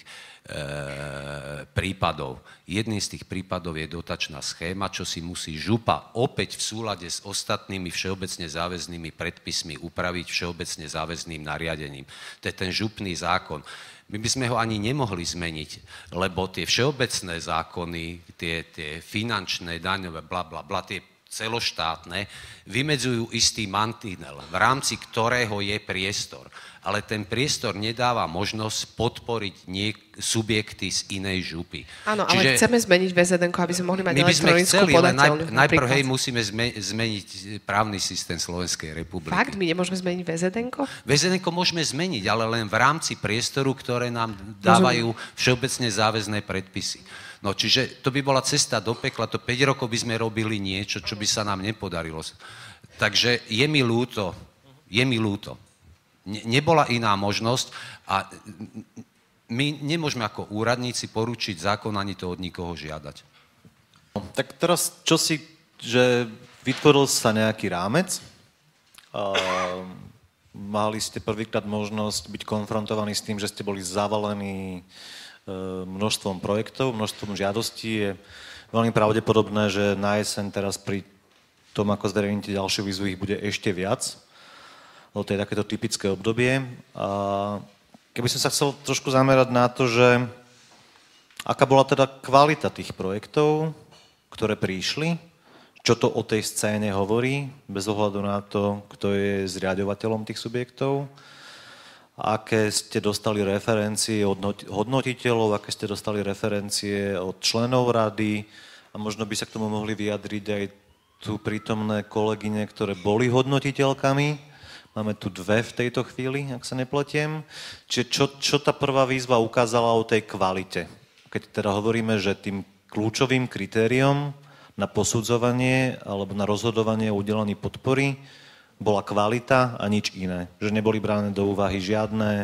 E, prípadov. Jedným z tých prípadov je dotačná schéma, čo si musí župa opäť v súlade s ostatnými všeobecne záväznými predpismi upraviť všeobecne záväzným nariadením. To je ten župný zákon. My by sme ho ani nemohli zmeniť, lebo tie všeobecné zákony, tie, tie finančné, daňové, bla, bla, bla, tie celoštátne, vymedzujú istý mantinel, v rámci ktorého je priestor. Ale ten priestor nedáva možnosť podporiť niek- subjekty z inej župy. Áno, ale Čiže chceme zmeniť vé zet enko, aby sme mohli mať elektronickú podateľňu. Naj, najprv hej, musíme zme- zmeniť právny systém Slovenskej republiky. Fakt? My nemôžeme zmeniť vé zet enko? vé zet enko môžeme zmeniť, ale len v rámci priestoru, ktoré nám dávajú všeobecne záväzné predpisy. No, čiže to by bola cesta do pekla, to päť rokov by sme robili niečo, čo by sa nám nepodarilo. Takže je mi ľúto, je mi ľúto. Ne, nebola iná možnosť a my nemôžeme ako úradníci poručiť zákon ani to od nikoho žiadať. No, tak teraz, čo si, že vytvoril sa nejaký rámec, a mali ste prvýkrát možnosť byť konfrontovaní s tým, že ste boli zavalení množstvom projektov, množstvom žiadostí. Je veľmi pravdepodobné, že na jeseň teraz pri tom, ako zverejníte ďalšiu výzvu, ich bude ešte viac. Lebo to je takéto typické obdobie. A keby som sa chcel trošku zamerať na to, že aká bola teda kvalita tých projektov, ktoré prišli, čo to o tej scéne hovorí, bez ohľadu na to, kto je zriaďovateľom tých subjektov, aké ste dostali referencie od hodnotiteľov, aké ste dostali referencie od členov rady a možno by sa k tomu mohli vyjadriť aj tu prítomné kolegyne, ktoré boli hodnotiteľkami. Máme tu dve v tejto chvíli, ak sa nepletiem. Čiže čo, čo tá prvá výzva ukázala o tej kvalite? Keď teda hovoríme, že tým kľúčovým kritériom na posudzovanie alebo na rozhodovanie o udelení podpory bola kvalita a nič iné. Že neboli brané do úvahy žiadne e,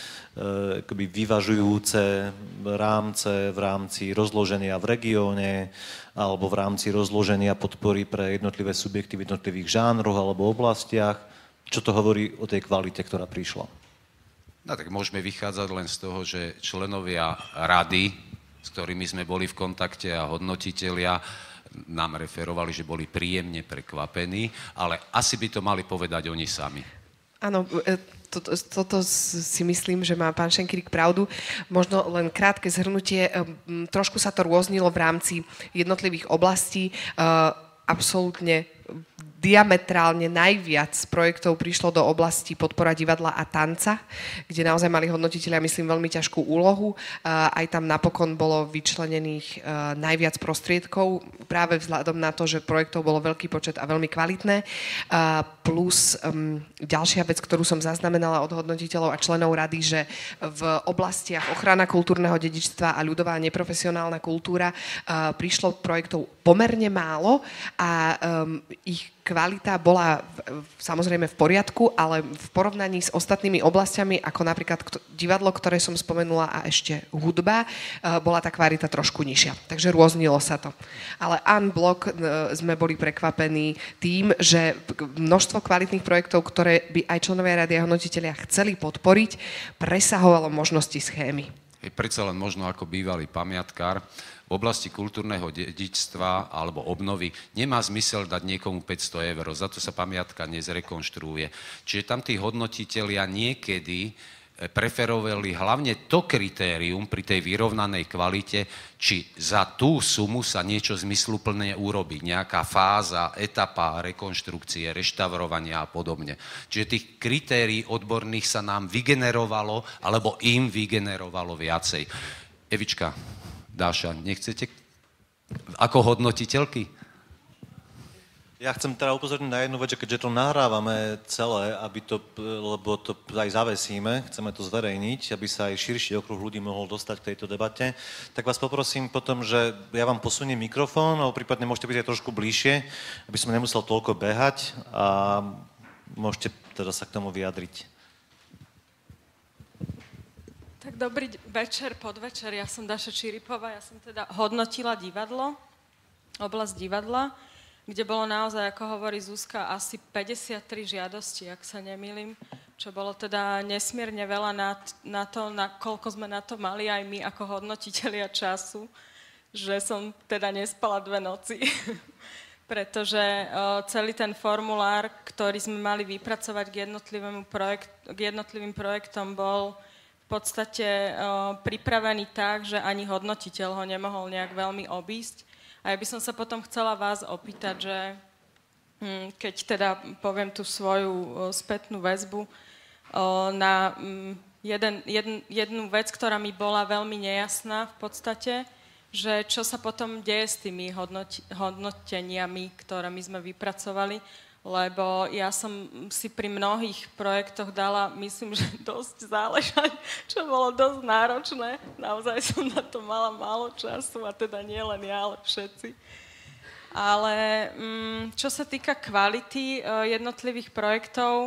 akoby vyvažujúce rámce v rámci rozloženia v regióne alebo v rámci rozloženia podpory pre jednotlivé subjekty v jednotlivých žánroch alebo oblastiach. Čo to hovorí o tej kvalite, ktorá prišla? No tak môžeme vychádzať len z toho, že členovia rady, s ktorými sme boli v kontakte a hodnotitelia, nám referovali, že boli príjemne prekvapení, ale asi by to mali povedať oni sami. Áno, toto, toto si myslím, že má pán Šenkyrik pravdu. Možno len krátke zhrnutie. Trošku sa to rôznilo v rámci jednotlivých oblastí. Absolútne diametrálne najviac projektov prišlo do oblasti podpora divadla a tanca, kde naozaj mali hodnotitelia, myslím, veľmi ťažkú úlohu. Aj tam napokon bolo vyčlenených najviac prostriedkov, práve vzhľadom na to, že projektov bolo veľký počet a veľmi kvalitné. Plus ďalšia vec, ktorú som zaznamenala od hodnotiteľov a členov rady, že v oblastiach ochrana kultúrneho dedičstva a ľudová neprofesionálna kultúra prišlo projektov pomerne málo a ich kvalita bola v, samozrejme v poriadku, ale v porovnaní s ostatnými oblastiami, ako napríklad divadlo, ktoré som spomenula, a ešte hudba, bola tá kvalita trošku nižšia. Takže rôznilo sa to. Ale en bloc sme boli prekvapení tým, že množstvo kvalitných projektov, ktoré by aj členovia rady a hodnotitelia chceli podporiť, presahovalo možnosti schémy. Je predsa len možno ako bývalý pamiatkár, v oblasti kultúrneho dedičstva alebo obnovy nemá zmysel dať niekomu päťsto eur, za to sa pamiatka nezrekonštruuje. Čiže tam tí hodnotitelia niekedy preferovali hlavne to kritérium pri tej vyrovnanej kvalite, či za tú sumu sa niečo zmysluplné urobí, nejaká fáza, etapa rekonštrukcie, reštaurovania a podobne. Čiže tých kritérií odborných sa nám vygenerovalo, alebo im vygenerovalo viacej. Evička, Dáša, nechcete ako hodnotiteľky? Ja chcem teda upozorniť na jednu vec, že keďže to nahrávame celé, aby to, lebo to aj zavesíme, chceme to zverejniť, aby sa aj širší okruh ľudí mohol dostať k tejto debate, tak vás poprosím potom, že ja vám posuniem mikrofón, alebo prípadne môžete byť aj trošku bližšie, aby som nemusel toľko behať a môžete teda sa k tomu vyjadriť. Tak dobrý večer, podvečer, ja som Dáša Čiripová, ja som teda hodnotila divadlo, oblasť divadla, kde bolo naozaj, ako hovorí Zuzka, asi päťdesiattri žiadosti, ak sa nemýlim, čo bolo teda nesmierne veľa na, na to, na koľko sme na to mali aj my ako hodnotitelia času, že som teda nespala dve noci, pretože uh, celý ten formulár, ktorý sme mali vypracovať k, jednotlivému projekt, k jednotlivým projektom, bol v podstate uh, pripravený tak, že ani hodnotiteľ ho nemohol nejak veľmi obísť. A ja by som sa potom chcela vás opýtať, že hm, keď teda poviem tú svoju o, spätnú väzbu o, na hm, jeden, jedn, jednu vec, ktorá mi bola veľmi nejasná v podstate, že čo sa potom deje s tými hodnoti, hodnoteniami, ktoré my sme vypracovali, lebo ja som si pri mnohých projektoch dala, myslím, že dosť záležať, čo bolo dosť náročné. Naozaj som na to mala málo času, a teda nie len ja, ale všetci. Ale mm, čo sa týka kvality uh, jednotlivých projektov,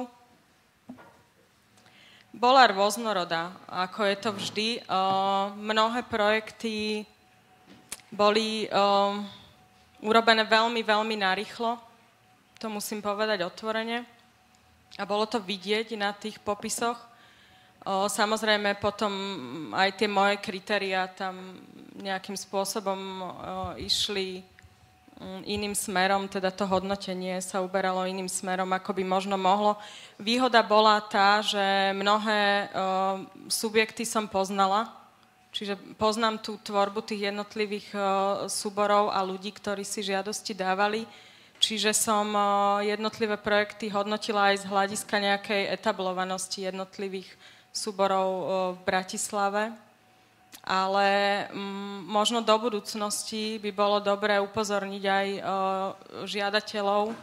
bola rôznorodá, ako je to vždy. Uh, mnohé projekty boli uh, urobené veľmi, veľmi narýchlo. To musím povedať otvorene. A bolo to vidieť na tých popisoch. O, samozrejme, potom aj tie moje kritériá tam nejakým spôsobom o, išli m, iným smerom, teda to hodnotenie sa uberalo iným smerom, ako by možno mohlo. Výhoda bola tá, že mnohé o, subjekty som poznala, čiže poznám tú tvorbu tých jednotlivých o, súborov a ľudí, ktorí si žiadosti dávali. Čiže som jednotlivé projekty hodnotila aj z hľadiska nejakej etablovanosti jednotlivých súborov v Bratislave. Ale m, možno do budúcnosti by bolo dobré upozorniť aj o, žiadateľov,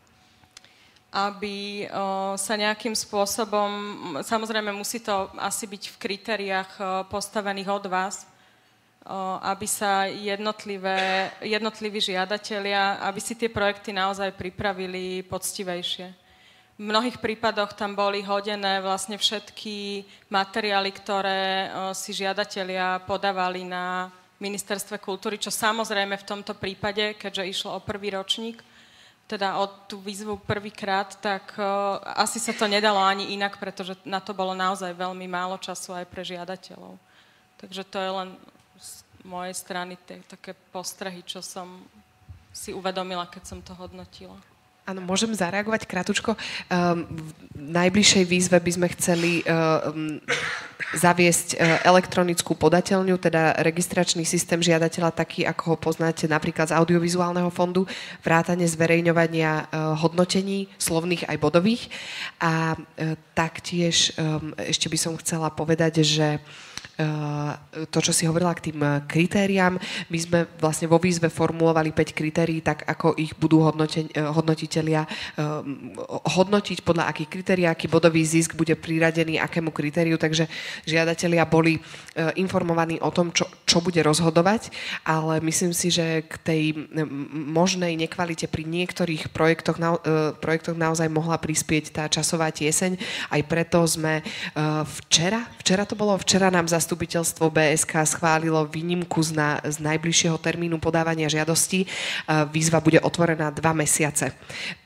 aby o, sa nejakým spôsobom, samozrejme musí to asi byť v kritériách o, postavených od vás, aby sa jednotlivé, jednotliví žiadatelia, aby si tie projekty naozaj pripravili poctivejšie. V mnohých prípadoch tam boli hodené vlastne všetky materiály, ktoré si žiadatelia podávali na Ministerstve kultúry, čo samozrejme v tomto prípade, keďže išlo o prvý ročník, teda o tú výzvu prvýkrát, tak asi sa to nedalo ani inak, pretože na to bolo naozaj veľmi málo času aj pre žiadateľov. Takže to je len z mojej strany tie, také postrehy, čo som si uvedomila, keď som to hodnotila. Áno, môžem zareagovať kratučko. Um, v najbližšej výzve by sme chceli um, zaviesť uh, elektronickú podateľňu, teda registračný systém žiadateľa, taký, ako ho poznáte napríklad z audiovizuálneho fondu, vrátane zverejňovania uh, hodnotení, slovných aj bodových. A uh, taktiež um, ešte by som chcela povedať, že to, čo si hovorila k tým kritériám. My sme vlastne vo výzve formulovali päť kritérií, tak ako ich budú hodnotitelia hodnotiť, podľa akých kritérií, aký bodový zisk bude priradený akému kritériu, takže žiadatelia boli informovaní o tom, čo, čo bude rozhodovať, ale myslím si, že k tej možnej nekvalite pri niektorých projektoch, projektoch naozaj mohla prispieť tá časová tieseň. Aj preto sme včera, včera to bolo, včera nám zas Zastupiteľstvo bé es ká schválilo výnimku z, na, z najbližšieho termínu podávania žiadosti. Výzva bude otvorená dva mesiace.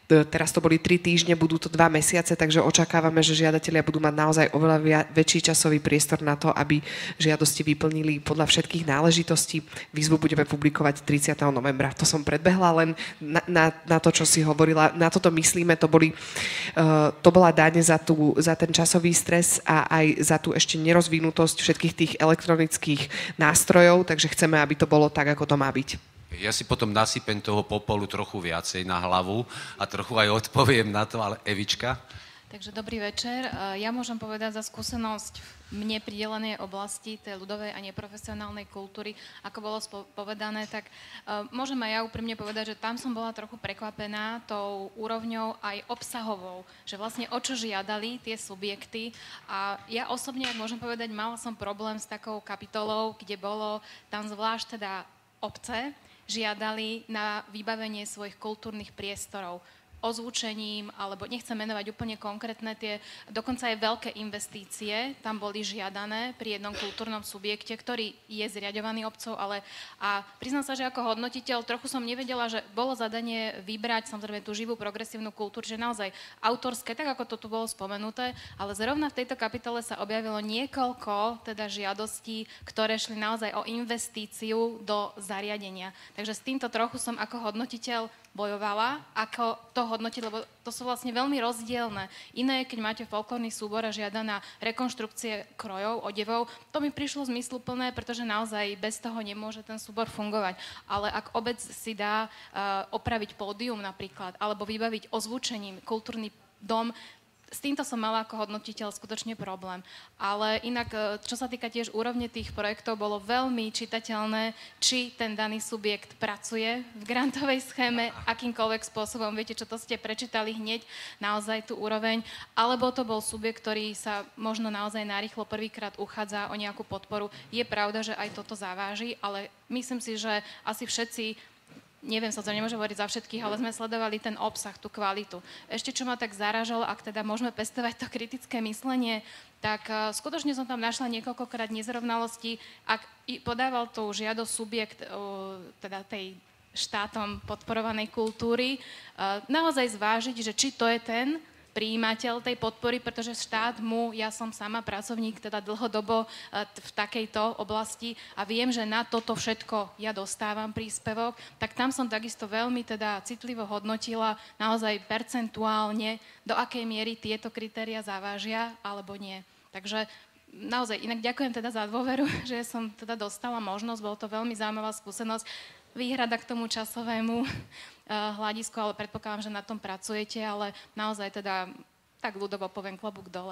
Teraz to boli tri týždne, budú to dva mesiace, takže očakávame, že žiadatelia budú mať naozaj oveľa via, väčší časový priestor na to, aby žiadosti vyplnili podľa všetkých náležitostí. Výzvu budeme publikovať tridsiateho novembra. To som predbehla, len na, na, na to, čo si hovorila. Na toto myslíme, to, boli, uh, to bola daň za, tú, za ten časový stres a aj za tú ešte nerozvinutosť všetkých tých elektronických nástrojov, takže chceme, aby to bolo tak, ako to má byť. Ja si potom nasypem toho popolu trochu viacej na hlavu a trochu aj odpoviem na to, ale Evička? Takže dobrý večer. Ja môžem povedať za skúsenosť v mne pridelenej oblasti tej ľudovej a neprofesionálnej kultúry, ako bolo povedané, tak uh, môžem aj ja úprimne povedať, že tam som bola trochu prekvapená tou úrovňou aj obsahovou, že vlastne o čo žiadali tie subjekty a ja osobne, ak môžem povedať, mala som problém s takou kapitolou, kde bolo tam zvlášť teda obce, žiadali na vybavenie svojich kultúrnych priestorov ozvučením, alebo nechcem menovať úplne konkrétne tie, dokonca aj veľké investície tam boli žiadané pri jednom kultúrnom subjekte, ktorý je zriaďovaný obcov, ale a priznám sa, že ako hodnotiteľ trochu som nevedela, že bolo zadanie vybrať samozrejme tú živú progresívnu kultúru, že naozaj autorské, tak ako to tu bolo spomenuté, ale zrovna v tejto kapitole sa objavilo niekoľko teda žiadostí, ktoré šli naozaj o investíciu do zariadenia. Takže s týmto trochu som ako hodnotiteľ bojovala, ako to hodnotiť, lebo to sú vlastne veľmi rozdielne. Iné je, keď máte folklórny súbor a žiada na rekonštrukcie krojov, odevov. To mi prišlo zmysluplné, pretože naozaj bez toho nemôže ten súbor fungovať. Ale ak obec si dá uh, opraviť pódium napríklad, alebo vybaviť ozvučením kultúrny dom, s týmto som mala ako hodnotiteľ skutočne problém. Ale inak, čo sa týka tiež úrovne tých projektov, bolo veľmi čitateľné, či ten daný subjekt pracuje v grantovej schéme, akýmkoľvek spôsobom. Viete, čo to ste prečítali hneď, naozaj tú úroveň. Alebo to bol subjekt, ktorý sa možno naozaj narýchlo prvýkrát uchádza o nejakú podporu. Je pravda, že aj toto zaváži, ale myslím si, že asi všetci, neviem, sa to nemôžem hovoriť za všetkých, ale sme sledovali ten obsah, tú kvalitu. Ešte čo ma tak zarážalo, ak teda môžeme pestovať to kritické myslenie, tak uh, skutočne som tam našla niekoľkokrát nezrovnalosti. Ak podával tú žiadosť subjekt uh, teda tej štátom podporovanej kultúry, uh, naozaj zvážiť, že či to je ten prijímateľ tej podpory, pretože štát mu, ja som sama pracovník, teda dlhodobo v takejto oblasti a viem, že na toto všetko ja dostávam príspevok, tak tam som takisto veľmi teda citlivo hodnotila naozaj percentuálne, do akej miery tieto kritéria zavážia alebo nie. Takže naozaj, inak ďakujem teda za dôveru, že som teda dostala možnosť, bolo to veľmi zaujímavá skúsenosť. Výhrada k tomu časovému uh, hľadisku, ale predpokladám, že na tom pracujete, ale naozaj teda tak ľudovo poviem klobúk dole.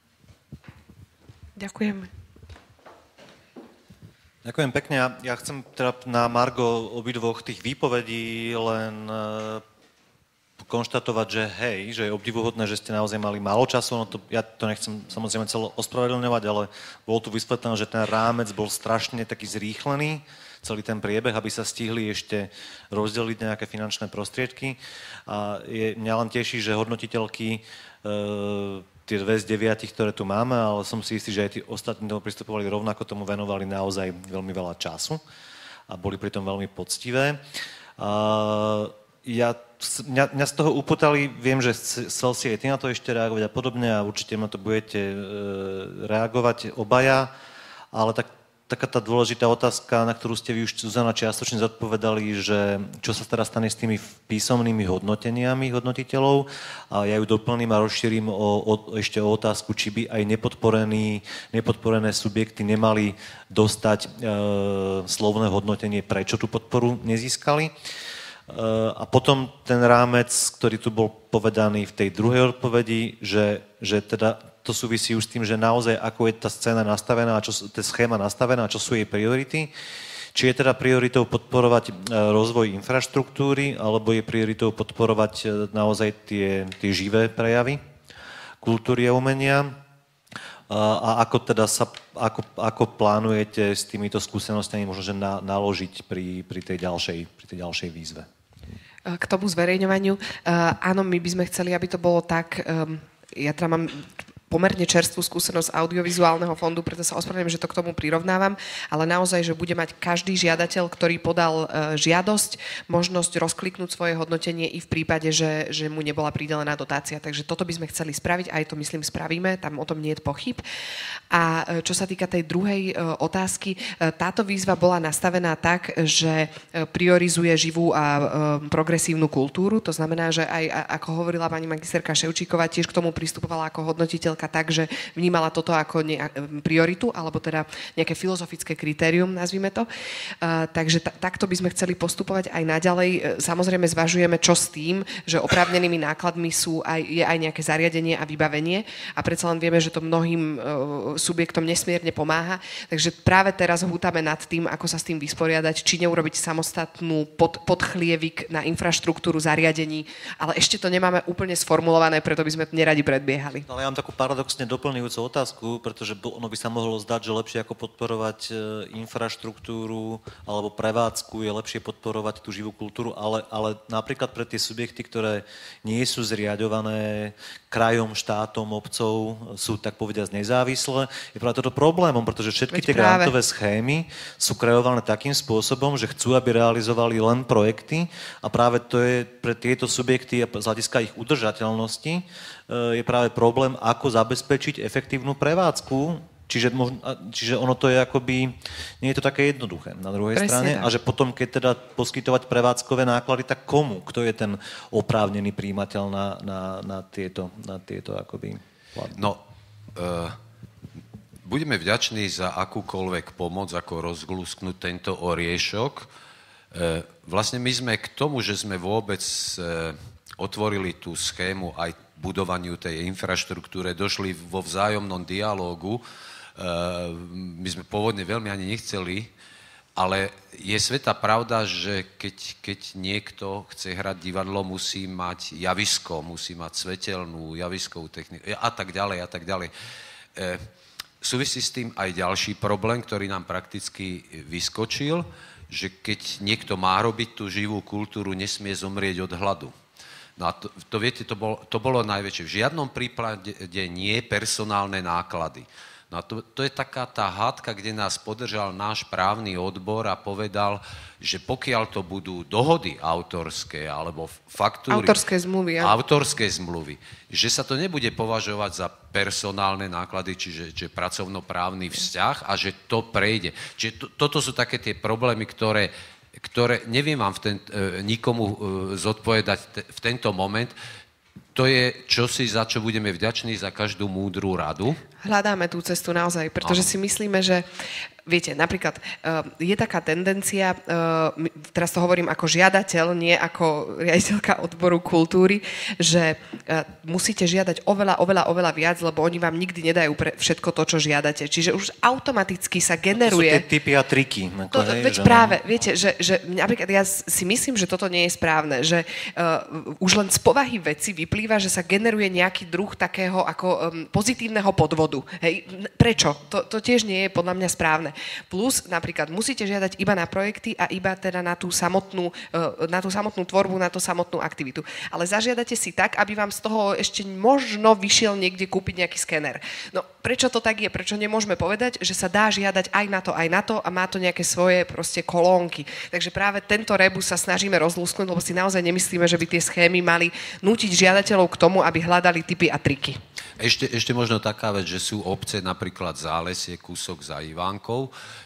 Ďakujem. Ďakujem pekne. Ja chcem teda na margo obidvoch tých výpovedí len uh, konštatovať, že hej, že je obdivuhodné, že ste naozaj mali málo času, no to, ja to nechcem samozrejme celo ospravedlňovať, ale bolo tu vysvetlené, že ten rámec bol strašne taký zrýchlený, celý ten priebeh, aby sa stihli ešte rozdeliť nejaké finančné prostriedky. A je, mňa len teší, že hodnotiteľky, e, tie dve z deviatich, ktoré tu máme, ale som si istý, že aj tí ostatní tomu pristupovali rovnako, tomu venovali naozaj veľmi veľa času a boli pritom veľmi poctivé. A ja, mňa, mňa z toho upútali, viem, že chcel si aj ty na to ešte reagovať a podobne a určite na to budete e, reagovať obaja, ale tak taká tá dôležitá otázka, na ktorú ste vy už, Zuzana, čiastočne zodpovedali, že čo sa teraz stane s tými písomnými hodnoteniami hodnotiteľov. A ja ju doplním a rozšírim o, o, ešte o otázku, či by aj nepodporení, nepodporené subjekty nemali dostať e, slovné hodnotenie, prečo tú podporu nezískali. E, a potom ten rámec, ktorý tu bol povedaný v tej druhej odpovedi, že, že teda to súvisí už s tým, že naozaj ako je tá scéna nastavená, čo, tá schéma nastavená, čo sú jej priority. Či je teda prioritou podporovať rozvoj infraštruktúry, alebo je prioritou podporovať naozaj tie, tie živé prejavy kultúry a umenia. A ako teda sa, ako, ako plánujete s týmito skúsenostiami možno, že na, naložiť pri, pri, tej ďalšej, pri tej ďalšej výzve? K tomu zverejňovaniu. Áno, my by sme chceli, aby to bolo tak, ja teda mám pomerne čerstvú skúsenosť audiovizuálneho fondu, preto sa ospravedlňujem, že to k tomu prirovnávam, ale naozaj, že bude mať každý žiadateľ, ktorý podal e, žiadosť, možnosť rozkliknúť svoje hodnotenie i v prípade, že, že mu nebola pridelená dotácia. Takže toto by sme chceli spraviť, aj to myslím spravíme, tam o tom nie je pochyb. A e, čo sa týka tej druhej e, otázky, e, táto výzva bola nastavená tak, že e, priorizuje živú a e, progresívnu kultúru, to znamená, že aj a, ako hovorila pani magisterka Ševčíková, tiež k tomu pristupovala ako hodnotiteľ tak, že vnímala toto ako ne, prioritu, alebo teda nejaké filozofické kritérium, nazvime to. Uh, takže ta, takto by sme chceli postupovať aj naďalej. Samozrejme zvažujeme, čo s tým, že oprávnenými nákladmi sú aj, je aj nejaké zariadenie a vybavenie a predsa len vieme, že to mnohým uh, subjektom nesmierne pomáha. Takže práve teraz hútame nad tým, ako sa s tým vysporiadať, či neurobiť samostatnú pod, podchlievik na infraštruktúru zariadení, ale ešte to nemáme úplne sformulované, preto by sme neradi predbiehali. Ale ja mám takú paradoxne doplňujúcu otázku, pretože ono by sa mohlo zdať, že lepšie ako podporovať infraštruktúru alebo prevádzku je lepšie podporovať tú živú kultúru, ale, ale napríklad pre tie subjekty, ktoré nie sú zriaďované krajom, štátom, obcov, sú tak povediať nezávislé, je práve toto problémom, pretože všetky Veď tie práve. grantové schémy sú kreované takým spôsobom, že chcú, aby realizovali len projekty a práve to je pre tieto subjekty z hľadiska ich udržateľnosti je práve problém, ako zabezpečiť efektívnu prevádzku. Čiže, čiže ono to je akoby, nie je to také jednoduché na druhej Presne strane. tak. A že potom, keď teda poskytovať prevádzkové náklady, tak komu? Kto je ten oprávnený príjimateľ na, na, na tieto, na tieto akoby platby? No, uh, budeme vďační za akúkoľvek pomoc, ako rozglúsknuť tento oriešok. Uh, vlastne my sme k tomu, že sme vôbec uh, otvorili tú schému aj budovaniu tej infraštruktúre, došli vo vzájomnom dialógu. My sme pôvodne veľmi ani nechceli, ale je svätá pravda, že keď, keď niekto chce hrať divadlo, musí mať javisko, musí mať svetelnú, javiskovú techniku a tak ďalej a tak ďalej. Súvisí s tým aj ďalší problém, ktorý nám prakticky vyskočil, že keď niekto má robiť tú živú kultúru, nesmie zomrieť od hladu. No a to, to viete, to, bol, to bolo najväčšie. V žiadnom prípade nie personálne náklady. No a to, to je taká tá hádka, kde nás podržal náš právny odbor a povedal, že pokiaľ to budú dohody autorské alebo faktúry... Autorské zmluvy, ja. Autorské zmluvy, že sa to nebude považovať za personálne náklady, čiže že pracovnoprávny vzťah a že to prejde. Čiže to, toto sú také tie problémy, ktoré... ktoré neviem vám v ten, e, nikomu e, zodpovedať te, v tento moment. To je čosi, za čo budeme vďační za každú múdru radu. Hľadáme tú cestu naozaj, pretože si myslíme, že viete, napríklad uh, je taká tendencia, uh, teraz to hovorím ako žiadateľ, nie ako riaditeľka odboru kultúry, že uh, musíte žiadať oveľa, oveľa, oveľa viac, lebo oni vám nikdy nedajú pre všetko to, čo žiadate. Čiže už automaticky sa generuje... To sú tie typy a triky. To, to, veď že práve, no. Viete, že, že napríklad ja si myslím, že toto nie je správne, že uh, už len z povahy veci vyplýva, že sa generuje nejaký druh takého ako um, pozitívneho podvodu. Hej, prečo? To, to tiež nie je podľa mňa správne. Plus napríklad musíte žiadať iba na projekty a iba teda na tú samotnú, na tú samotnú tvorbu, na tú samotnú aktivitu. Ale zažiadate si tak, aby vám z toho ešte možno vyšiel niekde kúpiť nejaký skener. No prečo to tak je? Prečo nemôžeme povedať, že sa dá žiadať aj na to, aj na to a má to nejaké svoje proste kolónky. Takže práve tento rebus sa snažíme rozlúsknuť, lebo si naozaj nemyslíme, že by tie schémy mali nútiť žiadateľov k tomu, aby hľadali tipy a triky. Ešte, ešte možno taká vec, že sú obce, napríklad Zálesie, kúsok za Ivánkou,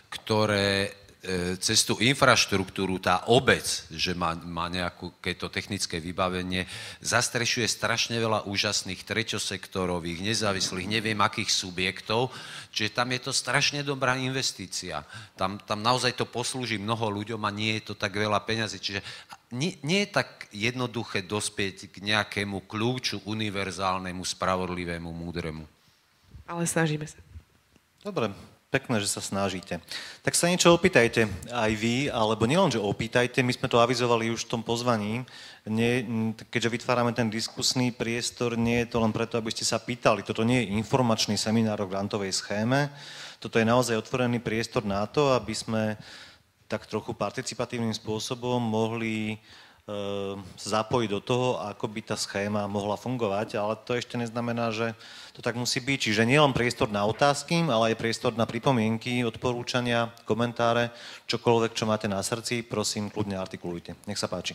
ktoré e, cez tú infraštruktúru, tá obec, že má, má nejaké to technické vybavenie, zastrešuje strašne veľa úžasných treťosektorových, nezávislých, neviem akých subjektov, čiže tam je to strašne dobrá investícia. Tam, tam naozaj to poslúži mnoho ľuďom a nie je to tak veľa peňazí. Čiže nie, nie je tak jednoduché dospieť k nejakému kľúču univerzálnemu, spravodlivému, múdremu. Ale snažíme sa. Dobre, pekné, že sa snažíte. Tak sa niečo opýtajte aj vy, alebo nielen, že opýtajte, my sme to avizovali už v tom pozvaní, nie, keďže vytvárame ten diskusný priestor, nie je to len preto, aby ste sa pýtali. Toto nie je informačný seminár o grantovej schéme, toto je naozaj otvorený priestor na to, aby sme tak trochu participatívnym spôsobom mohli zapojiť do toho, ako by tá schéma mohla fungovať, ale to ešte neznamená, že to tak musí byť. Čiže nie len priestor na otázky, ale aj priestor na pripomienky, odporúčania, komentáre, čokoľvek, čo máte na srdci, prosím, kľudne artikulujte. Nech sa páči.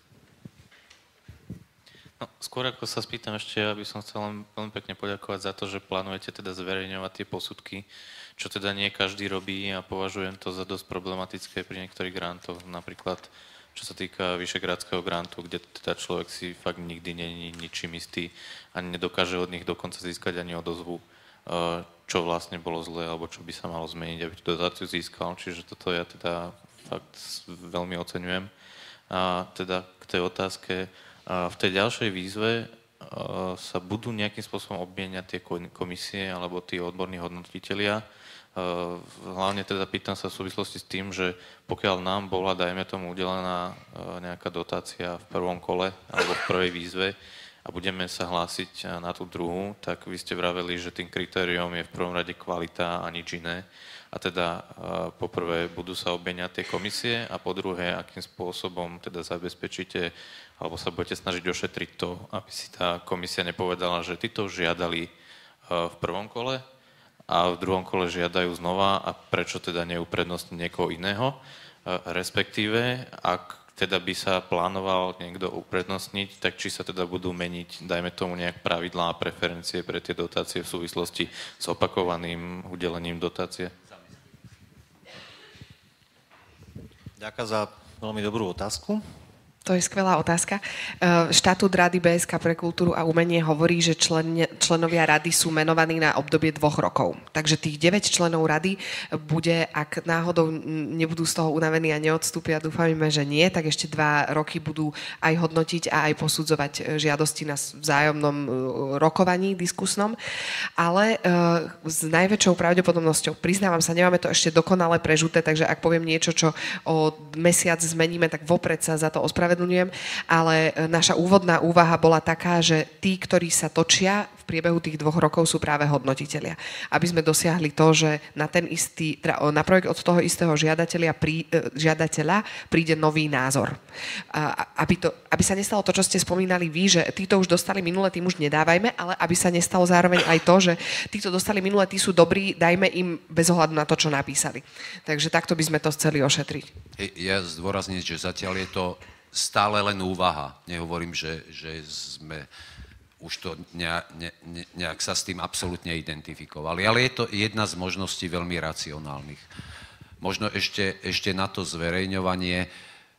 No, skôr ako sa spýtam ešte, ja by som chcel len veľmi pekne poďakovať za to, že plánujete teda zverejňovať tie posudky, čo teda nie každý robí a považujem to za dosť problematické pri niektorých grantoch, napríklad čo sa týka Vyšehradského grantu, kde teda človek si fakt nikdy není ničím istý a nedokáže od nich dokonca získať ani odozvu, čo vlastne bolo zlé, alebo čo by sa malo zmeniť, aby tú dotáciu získal. Čiže toto ja teda fakt veľmi oceňujem. A teda k tej otázke, v tej ďalšej výzve sa budú nejakým spôsobom obmieniať tie komisie alebo tí odborní hodnotitelia. Hlavne teda pýtam sa v súvislosti s tým, že pokiaľ nám bola, dajme tomu, udelená nejaká dotácia v prvom kole alebo v prvej výzve a budeme sa hlásiť na tú druhú, tak vy ste vraveli, že tým kritériom je v prvom rade kvalita a nič iné. A teda poprvé budú sa obmieniať tie komisie a po druhé, akým spôsobom teda zabezpečíte alebo sa budete snažiť ošetriť to, aby si tá komisia nepovedala, že títo žiadali v prvom kole a v druhom kole žiadajú znova a prečo teda neuprednostniť niekoho iného, respektíve ak teda by sa plánoval niekto uprednostniť, tak či sa teda budú meniť, dajme tomu nejak pravidlá a preferencie pre tie dotácie v súvislosti s opakovaným udelením dotácie? Ďakujem za veľmi dobrú otázku. To je skvelá otázka. Štatút Rady bé es ká pre kultúru a umenie hovorí, že člen, členovia rady sú menovaní na obdobie dvoch rokov. Takže tých deväť členov rady bude, ak náhodou nebudú z toho unavení a neodstúpia, dúfajme, že nie, tak ešte dva roky budú aj hodnotiť a aj posudzovať žiadosti na vzájomnom rokovaní diskusnom. Ale s najväčšou pravdepodobnosťou, priznávam sa, nemáme to ešte dokonale prežuté, takže ak poviem niečo, čo o mesiac zmeníme, tak vopred sa za to ospravedlňujem. Ale naša úvodná úvaha bola taká, že tí, ktorí sa točia v priebehu tých dvoch rokov, sú práve hodnotitelia. Aby sme dosiahli to, že na ten istý, na projekt od toho istého žiadateľa, prí, žiadateľa príde nový názor. Aby, to, aby sa nestalo to, čo ste spomínali vy, že títo už dostali minule, tým už nedávajme, ale aby sa nestalo zároveň aj to, že títo dostali minule, tí sú dobrí, dajme im bez ohľadu na to, čo napísali. Takže takto by sme to chceli ošetriť. Ja zdôrazním, že zatiaľ je to stále len úvaha. Nehovorím, že, že sme už to nejak, ne, nejak sa s tým absolútne identifikovali, ale je to jedna z možností veľmi racionálnych. Možno ešte, ešte na to zverejňovanie, e,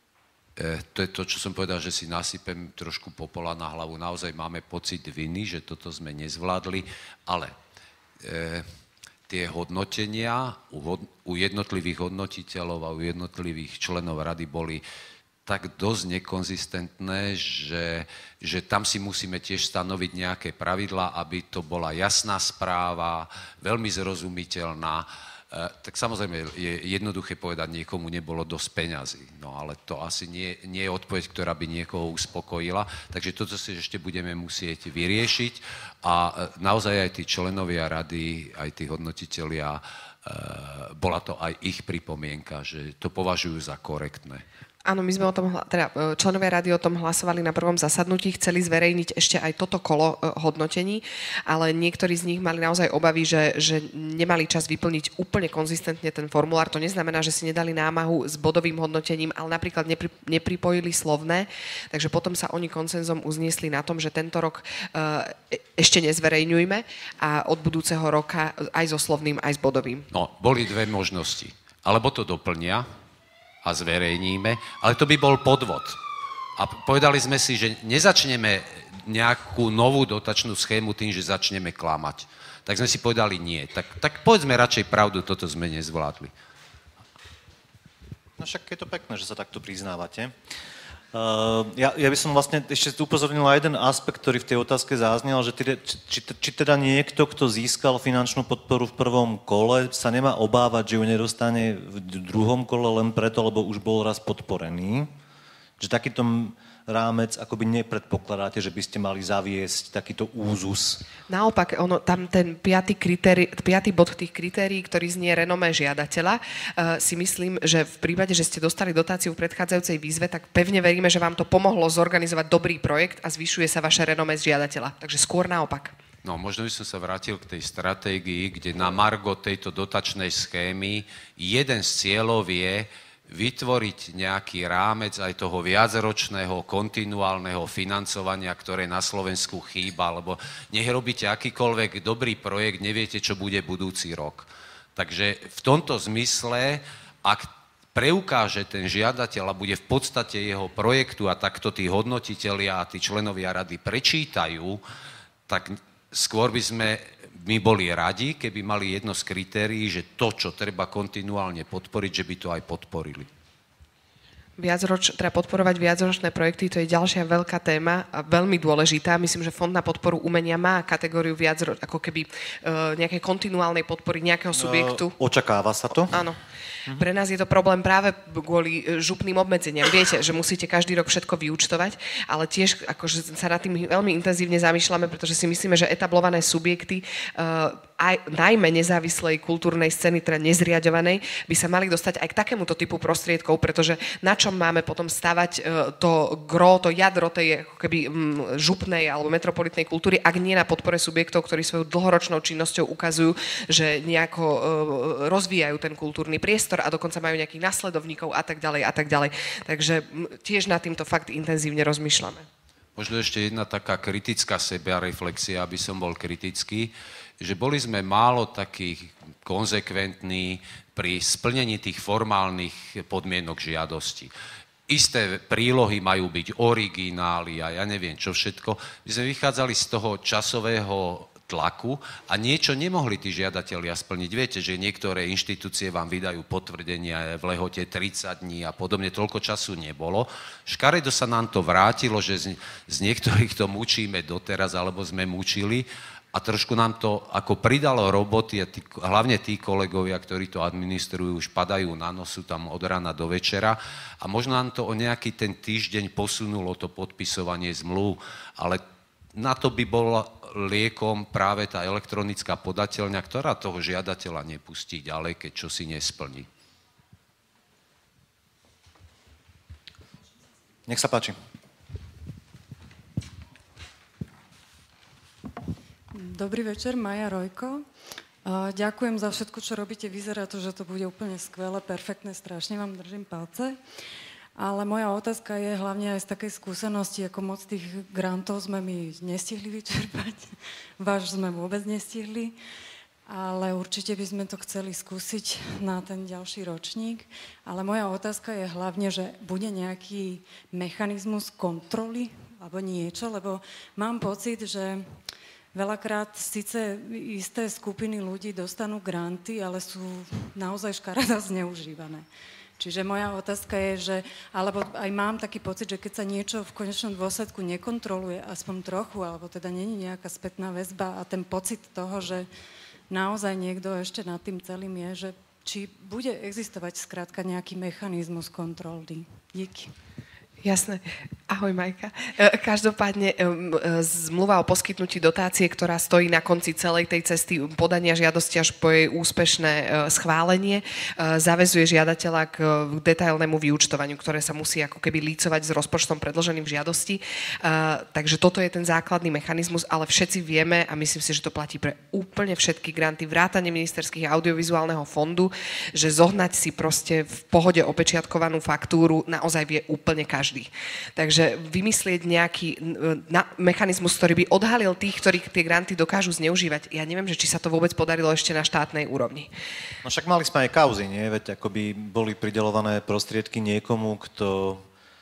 to je to, čo som povedal, že si nasypem trošku popola na hlavu. Naozaj máme pocit viny, že toto sme nezvládli, ale e, tie hodnotenia u, u jednotlivých hodnotiteľov a u jednotlivých členov rady boli tak dosť nekonzistentné, že, že tam si musíme tiež stanoviť nejaké pravidlá, aby to bola jasná správa, veľmi zrozumiteľná. E, tak samozrejme je jednoduché povedať, niekomu nebolo dosť peňazí, no ale to asi nie, nie je odpoveď, ktorá by niekoho uspokojila, takže toto si ešte budeme musieť vyriešiť a naozaj aj tí členovia rady, aj tí hodnotitelia, e, bola to aj ich pripomienka, že to považujú za korektné. Áno, my sme o tom, teda členovia rady o tom hlasovali na prvom zasadnutí, chceli zverejniť ešte aj toto kolo hodnotení, ale niektorí z nich mali naozaj obavy, že, že nemali čas vyplniť úplne konzistentne ten formulár. To neznamená, že si nedali námahu s bodovým hodnotením, ale napríklad nepri, nepripojili slovné, takže potom sa oni konsenzom uzniesli na tom, že tento rok uh, ešte nezverejňujme a od budúceho roka aj so slovným, aj s bodovým. No, boli dve možnosti. Alebo to doplnia a zverejníme, ale to by bol podvod. A povedali sme si, že nezačneme nejakú novú dotačnú schému tým, že začneme klamať. Tak sme si povedali nie. Tak, tak povedzme radšej pravdu, toto sme nezvládli. No však je to pekné, že sa takto priznávate. Uh, ja, ja by som vlastne ešte upozornil na jeden aspekt, ktorý v tej otázke zaznel, že teda, či, či teda niekto, kto získal finančnú podporu v prvom kole, sa nemá obávať, že ju nedostane v druhom kole len preto, lebo už bol raz podporený. Že takýto rámec akoby nepredpokladáte, že by ste mali zaviesť takýto úzus? Naopak, ono, tam ten piatý, kritéri, piatý bod tých kritérií, ktorý znie renomé žiadateľa, uh, si myslím, že v prípade, že ste dostali dotáciu v predchádzajúcej výzve, tak pevne veríme, že vám to pomohlo zorganizovať dobrý projekt a zvyšuje sa vaše renomé žiadateľa. Takže skôr naopak. No, možno by som sa vrátil k tej stratégii, kde na margo tejto dotačnej schémy jeden z cieľov je vytvoriť nejaký rámec aj toho viacročného, kontinuálneho financovania, ktoré na Slovensku chýba, lebo nech robíte akýkoľvek dobrý projekt, neviete, čo bude budúci rok. Takže v tomto zmysle, ak preukáže ten žiadateľ a bude v podstate jeho projektu a takto tí hodnotitelia a tí členovia rady prečítajú, tak skôr by sme my boli radi, keby mali jedno z kritérií, že to, čo treba kontinuálne podporiť, že by to aj podporili. Viacroč, teda podporovať viacročné projekty, to je ďalšia veľká téma a veľmi dôležitá. Myslím, že Fond na podporu umenia má kategóriu viacroč, ako keby e, nejakej kontinuálnej podpory nejakého subjektu. No, očakáva sa to? Áno. Pre nás je to problém práve kvôli župným obmedzeniam. Viete, že musíte každý rok všetko vyúčtovať, ale tiež akože sa nad tým veľmi intenzívne zamýšľame, pretože si myslíme, že etablované subjekty, uh, aj najmä nezávislej kultúrnej scény, teda nezriaďovanej, by sa mali dostať aj k takémuto typu prostriedkov, pretože na čom máme potom stavať uh, to gro, to jadro tej ako keby um, župnej alebo metropolitnej kultúry, ak nie na podpore subjektov, ktorí svojou dlhoročnou činnosťou ukazujú, že nejako uh, rozvíjajú ten kultúrny priestor a dokonca majú nejakých nasledovníkov a tak ďalej a tak ďalej. Takže tiež nad týmto fakt intenzívne rozmýšľame. Možno ešte jedna taká kritická sebareflexia, aby som bol kritický, že boli sme málo takých konzekventní pri splnení tých formálnych podmienok žiadosti. Isté prílohy majú byť originály a ja neviem čo všetko. My sme vychádzali z toho časového tlaku a niečo nemohli tí žiadatelia splniť. Viete, že niektoré inštitúcie vám vydajú potvrdenia v lehote tridsať dní a podobne, toľko času nebolo. Škaredo sa nám to vrátilo, že z, z niektorých to mučíme doteraz, alebo sme mučili a trošku nám to ako pridalo roboty a tí, hlavne tí kolegovia, ktorí to administrujú, už padajú na nosu tam od rána do večera a možno nám to o nejaký ten týždeň posunulo to podpisovanie zmluv, ale na to by bola liekom práve tá elektronická podateľňa, ktorá toho žiadateľa nepustí ďalej, keď čo si nesplní. Nech sa páči. Dobrý večer, Maja Rojko. Ďakujem za všetko, čo robíte. Vyzerá to, že to bude úplne skvelé, perfektné, strašne vám držím palce. Ale moja otázka je hlavne aj z takej skúsenosti, ako moc tých grantov sme my nestihli vyčerpať. Váš sme vôbec nestihli, ale určite by sme to chceli skúsiť na ten ďalší ročník. Ale moja otázka je hlavne, že bude nejaký mechanizmus kontroly alebo niečo, lebo mám pocit, že veľakrát síce isté skupiny ľudí dostanú granty, ale sú naozaj škaredo zneužívané. Čiže moja otázka je, že, alebo aj mám taký pocit, že keď sa niečo v konečnom dôsledku nekontroluje aspoň trochu, alebo teda není nejaká spätná väzba a ten pocit toho, že naozaj niekto ešte nad tým celým je, že či bude existovať skrátka nejaký mechanizmus kontroly. Díky. Jasné. Ahoj, Majka. Každopádne zmluva o poskytnutí dotácie, ktorá stojí na konci celej tej cesty podania žiadosti až po jej úspešné schválenie, zaväzuje žiadateľa k detailnému vyúčtovaniu, ktoré sa musí ako keby lícovať s rozpočtom predloženým v žiadosti. Takže toto je ten základný mechanizmus, ale všetci vieme, a myslím si, že to platí pre úplne všetky granty, vrátane ministerských audiovizuálneho fondu, že zohnať si proste v pohode opečiatkovanú faktúru naozaj vie úplne každý. Takže vymyslieť nejaký na, mechanizmus, ktorý by odhalil tých, ktorí tie granty dokážu zneužívať. Ja neviem, že či sa to vôbec podarilo ešte na štátnej úrovni. No však mali sme aj kauzy, nie? Veď ako by boli prideľované prostriedky niekomu, kto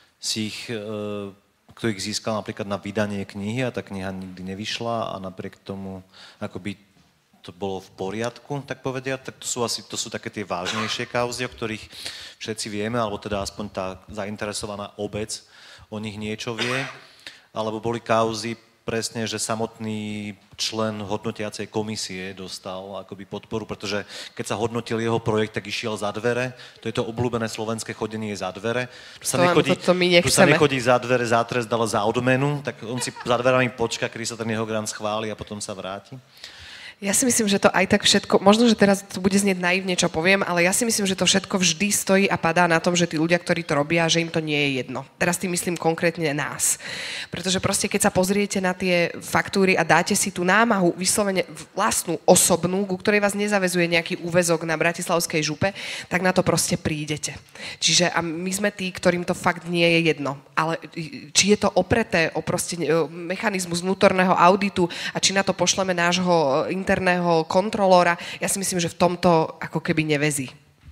si ich, kto ich získal napríklad na vydanie knihy a tá kniha nikdy nevyšla a napriek tomu akoby to bolo v poriadku, tak povediať, tak to sú asi, to sú také tie vážnejšie kauzy, o ktorých všetci vieme, alebo teda aspoň tá zainteresovaná obec o nich niečo vie, alebo boli kauzy presne, že samotný člen hodnotiacej komisie dostal akoby podporu, pretože keď sa hodnotil jeho projekt, tak išiel za dvere. To je to obľúbené slovenské chodenie za dvere. Tu sa, to, nechodí, to, to my tu sa nechodí za dvere za trest, ale za odmenu, tak on si za dverami počká, kedy sa ten jeho grant schváli a potom sa vráti. Ja si myslím, že to aj tak všetko, možno, že teraz to bude znieť naivne, čo poviem, ale ja si myslím, že to všetko vždy stojí a padá na tom, že tí ľudia, ktorí to robia, že im to nie je jedno. Teraz tým myslím konkrétne nás. Pretože proste, keď sa pozriete na tie faktúry a dáte si tú námahu vyslovene vlastnú, osobnú, ku ktorej vás nezavezuje nejaký úväzok na Bratislavskej župe, tak na to proste prídete. Čiže a my sme tí, ktorým to fakt nie je jedno. Ale či je to opreté o proste mechanizmus vnútorného auditu a či na to pošleme nášho interného kontrolóra, ja si myslím, že v tomto ako keby nevezí.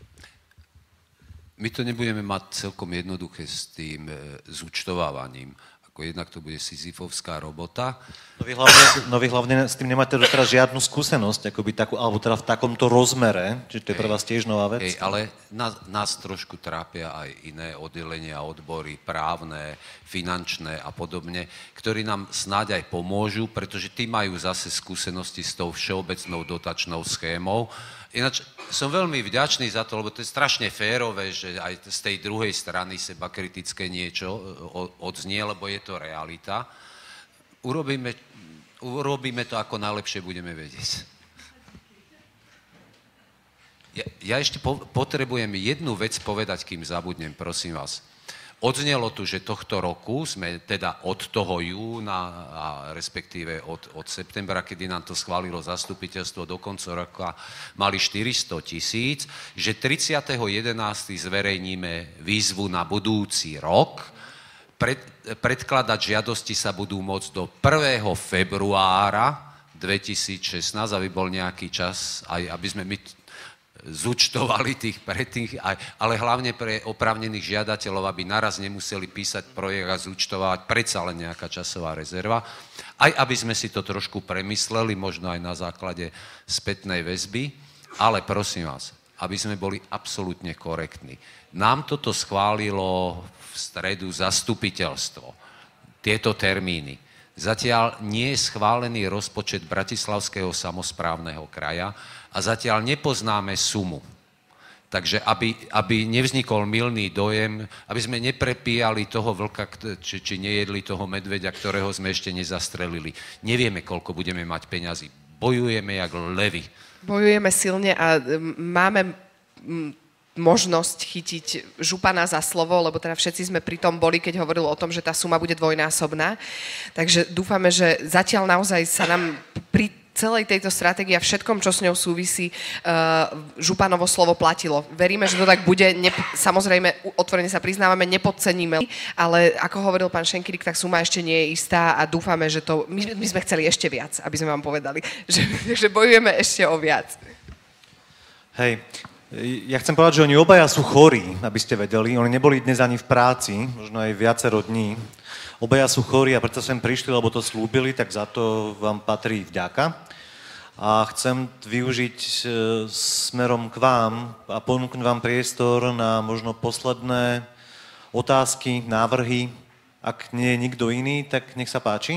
My to nebudeme mať celkom jednoduché s tým e, zúčtovávaním. Ako jednak to bude sizifovská robota. No vy hlavne, no vy hlavne s tým nemáte doteraz žiadnu skúsenosť, akoby takú, alebo teda v takomto rozmere, čiže to je pre vás tiež nová vec. Hej, ale nás, nás trošku trápia aj iné oddelenia, odbory, právne, finančné a podobne, ktorí nám snáď aj pomôžu, pretože tí majú zase skúsenosti s tou všeobecnou dotačnou schémou. Ináč som veľmi vďačný za to, lebo to je strašne férové, že aj z tej druhej strany seba kritické niečo odznie, lebo je to realita. Urobíme, urobíme to, ako najlepšie budeme vedieť. Ja, ja ešte po, potrebujem jednu vec povedať, kým zabudnem, prosím vás. Odznelo tu, že tohto roku sme teda od toho júna, a respektíve od, od septembra, kedy nám to schválilo zastupiteľstvo do konca roka, mali štyristo tisíc, že tridsiateho jedenásteho zverejníme výzvu na budúci rok. Pred, predkladať žiadosti sa budú môcť do prvého februára dvetisícšestnásť, aby bol nejaký čas, aj aby sme my zúčtovali tých predtých, ale hlavne pre oprávnených žiadateľov, aby naraz nemuseli písať projekt a zúčtovať, predsa len nejaká časová rezerva. Aj aby sme si to trošku premysleli, možno aj na základe spätnej väzby, ale prosím vás, aby sme boli absolútne korektní. Nám toto schválilo v stredu zastupiteľstvo, tieto termíny. Zatiaľ nie je schválený rozpočet Bratislavského samosprávneho kraja a zatiaľ nepoznáme sumu. Takže aby, aby nevznikol mylný dojem, aby sme neprepíjali toho vlka, či, či nejedli toho medveďa, ktorého sme ešte nezastrelili. Nevieme, koľko budeme mať peňazí. Bojujeme jak levy. Bojujeme silne a máme možnosť chytiť župana za slovo, lebo teda všetci sme pri tom boli, keď hovoril o tom, že tá suma bude dvojnásobná. Takže dúfame, že zatiaľ naozaj sa nám pri celej tejto stratégii a všetkom, čo s ňou súvisí, uh, županovo slovo platilo. Veríme, že to tak bude. Nep- samozrejme, otvorene sa priznávame, nepodceníme, ale ako hovoril pán Šenkirik, tak suma ešte nie je istá a dúfame, že to... My, my sme chceli ešte viac, aby sme vám povedali, že, že bojujeme ešte o viac. Hej, ja chcem povedať, že oni obaja sú chorí, aby ste vedeli. Oni neboli dnes ani v práci, možno aj viacero dní. Obaja sú chorí a preto sem prišli, lebo to slúbili, tak za to vám patrí vďaka. A chcem využiť e, smerom k vám a ponúknuť vám priestor na možno posledné otázky, návrhy. Ak nie je nikto iný, tak nech sa páči.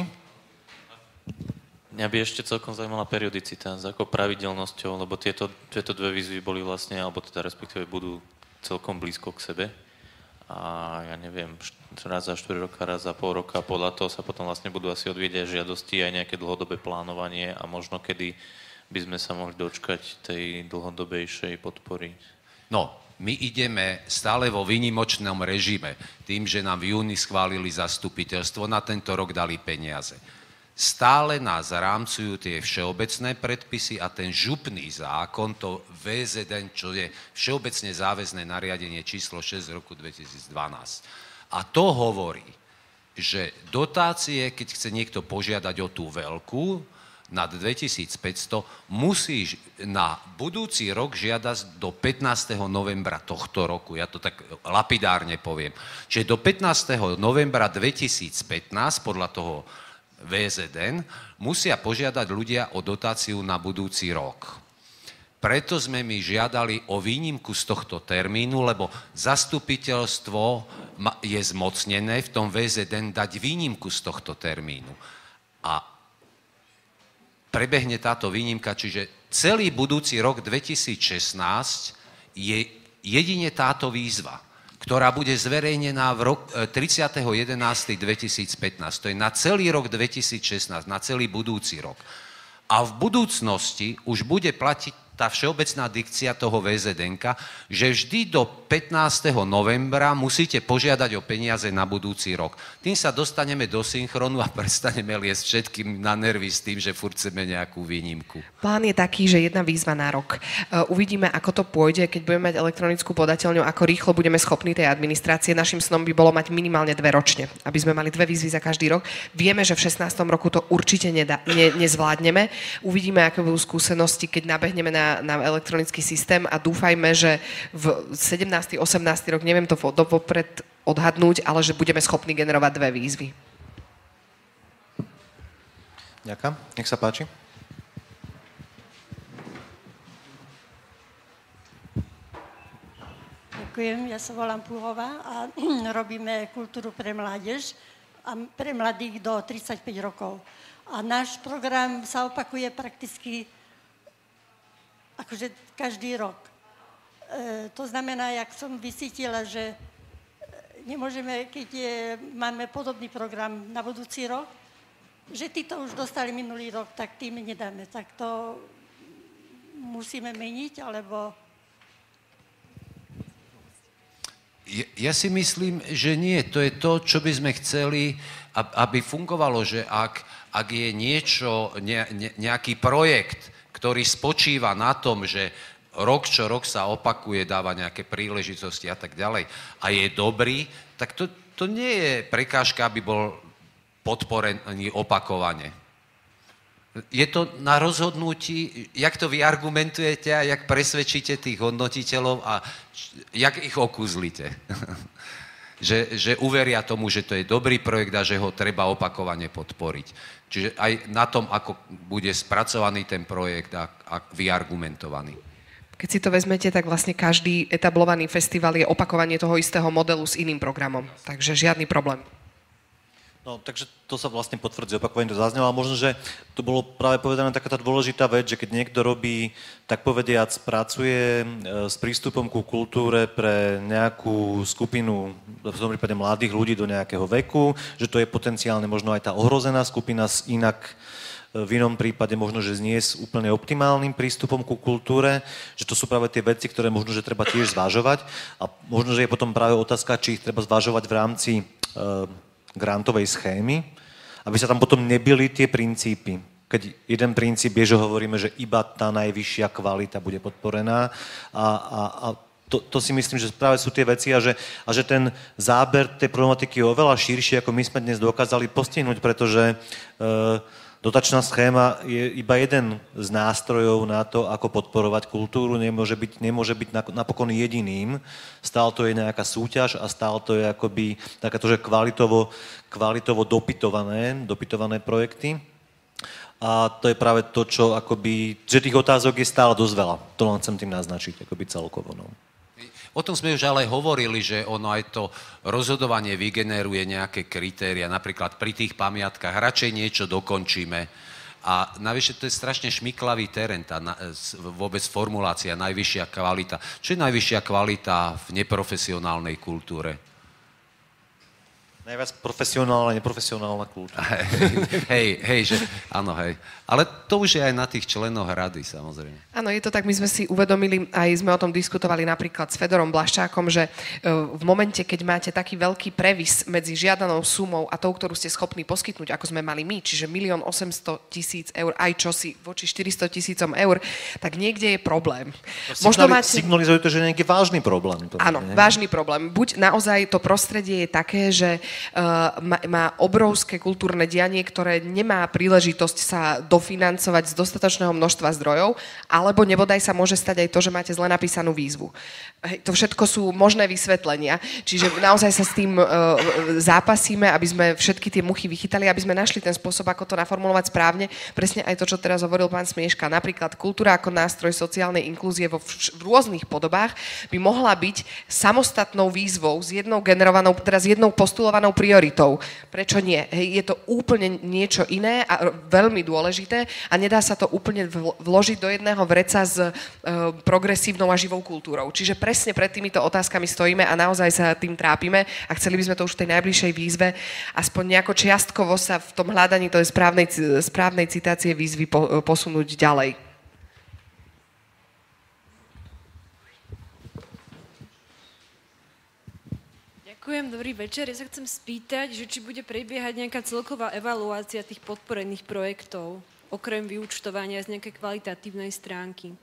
Mňa by ešte celkom zaujímala periodicita, s akou pravidelnosťou, lebo tieto, tieto dve výzvy boli vlastne, alebo teda respektíve budú celkom blízko k sebe. A ja neviem, raz za štyri roka, raz za pol roka, podľa toho sa potom vlastne budú asi odvieť aj žiadosti, aj nejaké dlhodobé plánovanie a možno kedy by sme sa mohli dočkať tej dlhodobejšej podpory. No, my ideme stále vo výnimočnom režime, tým, že nám v júni schválili zastupiteľstvo, na tento rok dali peniaze. Stále nás rámcujú tie všeobecné predpisy a ten župný zákon, to vé zet en, čo je všeobecne záväzné nariadenie číslo šesť z roku dvetisícdvanásť. A to hovorí, že dotácie, keď chce niekto požiadať o tú veľkú, nad dvetisícpäťsto, musí na budúci rok žiadať do pätnásteho novembra tohto roku. Ja to tak lapidárne poviem. Čiže do pätnásteho novembra dvetisícpätnásť, podľa toho vé zet en, musia požiadať ľudia o dotáciu na budúci rok. Preto sme my žiadali o výnimku z tohto termínu, lebo zastupiteľstvo je zmocnené v tom vé zet en dať výnimku z tohto termínu. a prebehne táto výnimka, čiže celý budúci rok dvetisícšestnásť je jedine táto výzva, ktorá bude zverejnená v rok, tridsiateho jedenásteho dvetisícpätnásť. To je na celý rok dvetisícšestnásť, na celý budúci rok. A v budúcnosti už bude platiť tá všeobecná dikcia toho vé zet en ká, že vždy do pätnásteho novembra musíte požiadať o peniaze na budúci rok. Tým sa dostaneme do synchronu a prestaneme liesť všetkým na nervy s tým, že furt chceme nejakú výnimku. Plán je taký, že jedna výzva na rok. Uvidíme, ako to pôjde, keď budeme mať elektronickú podateľňu, ako rýchlo budeme schopní tej administrácie. Našim snom by bolo mať minimálne dve ročne, aby sme mali dve výzvy za každý rok. Vieme, že v šestnástom roku to určite nedá, ne, nezvládneme. Uvidíme, aké budú skúsenosti, keď nabehneme na na elektronický systém a dúfajme, že v sedemnásty osemnásty rok, neviem to dopred odhadnúť, ale že budeme schopní generovať dve výzvy. Ďakujem. Nech sa páči. Ďakujem, ja sa volám Púhová a robíme kultúru pre mládež a pre mladých do tridsaťpäť rokov. A náš program sa opakuje prakticky akože každý rok. E, to znamená, jak som vysítila, že nemôžeme, keď je, máme podobný program na budúci rok, že títo už dostali minulý rok, tak tým nedáme. Tak to musíme meniť, alebo... Ja, ja si myslím, že nie. To je to, čo by sme chceli, aby fungovalo, že ak, ak je niečo, ne, ne, nejaký projekt, ktorý spočíva na tom, že rok čo rok sa opakuje, dáva nejaké príležitosti a tak ďalej a je dobrý, tak to, to nie je prekážka, aby bol podporený opakovane. Je to na rozhodnutí, jak to vy argumentujete a jak presvedčíte tých hodnotiteľov a jak ich okúzlite. že, že uveria tomu, že to je dobrý projekt a že ho treba opakovane podporiť. Čiže aj na tom, ako bude spracovaný ten projekt a, a vyargumentovaný. Keď si to vezmete, tak vlastne každý etablovaný festival je opakovanie toho istého modelu s iným programom. Takže žiadny problém. No, takže to sa vlastne potvrdzuje, opakovane to zaznelo, ale možno, že to bolo práve povedané taká tá dôležitá vec, že keď niekto robí, tak povediac, pracuje s prístupom ku kultúre pre nejakú skupinu, v tom prípade mladých ľudí do nejakého veku, že to je potenciálne možno aj tá ohrozená skupina s inak v inom prípade možno, že nie s úplne optimálnym prístupom ku kultúre, že to sú práve tie veci, ktoré možno, že treba tiež zvážovať a možno, že je potom práve otázka, či ich treba zvážovať v rámci e, grantovej schémy, aby sa tam potom nebili tie princípy. Keď jeden princíp je, že hovoríme, že iba tá najvyššia kvalita bude podporená a, a, a to, to si myslím, že práve sú tie veci a že, a že ten záber tej problematiky je oveľa širší, ako my sme dnes dokázali postihnúť, pretože e, dotačná schéma je iba jeden z nástrojov na to, ako podporovať kultúru, nemôže byť, nemôže byť napokon jediným. Stále to je nejaká súťaž a stále to je akoby takéto, že kvalitovo, kvalitovo dopytované, dopytované projekty. A to je práve to, čo akoby, že tých otázok je stále dosť veľa. To len chcem tým naznačiť, akoby celkovo. No. O tom sme už ale hovorili, že ono aj to rozhodovanie vygeneruje nejaké kritéria, napríklad pri tých pamiatkách radšej niečo dokončíme. A navyše to je strašne šmyklavý terén, tá na, vôbec formulácia, najvyššia kvalita. Čo je najvyššia kvalita v neprofesionálnej kultúre? Najviac profesionálna, neprofesionálna kultúra. Hej, hej, že áno, hej. Ale to už je aj na tých členoch rady, samozrejme. Áno, je to tak, my sme si uvedomili, aj sme o tom diskutovali napríklad s Fedorom Blaščákom, že v momente, keď máte taký veľký previs medzi žiadanou sumou a tou, ktorú ste schopní poskytnúť, ako sme mali my, čiže milión osemsto tisíc eur, aj čosi voči štyristo tisícom eur, tak niekde je problém. No, Možno máte... Signalizuje to, že je nejaký vážny problém. To Áno, nie? vážny problém. Buď naozaj to prostredie je také, že uh, má, má obrovské kultúrne dianie, ktoré nemá príležitosť sa dofinancovať z dostatočného množstva zdrojov, alebo nebodaj sa môže stať aj to, že máte zle napísanú výzvu. Hej, to všetko sú možné vysvetlenia. Čiže naozaj sa s tým uh, zápasíme, aby sme všetky tie muchy vychytali, aby sme našli ten spôsob, ako to naformulovať správne. Presne aj to, čo teraz hovoril pán Smieška. Napríklad kultúra ako nástroj sociálnej inklúzie vo v, v rôznych podobách by mohla byť samostatnou výzvou s jednou generovanou, teda s jednou postulovanou definovanou prioritou. Prečo nie? Hej, je to úplne niečo iné a veľmi dôležité a nedá sa to úplne vložiť do jedného vreca s uh, progresívnou a živou kultúrou. Čiže presne pred týmito otázkami stojíme a naozaj sa tým trápime a chceli by sme to už v tej najbližšej výzve aspoň nejako čiastkovo sa v tom hľadaní tej správnej, správnej citácie výzvy po, posunúť ďalej. Ďakujem, dobrý večer. Ja sa chcem spýtať, že či bude prebiehať nejaká celková evaluácia tých podporených projektov, okrem vyúčtovania z nejakej kvalitatívnej stránky.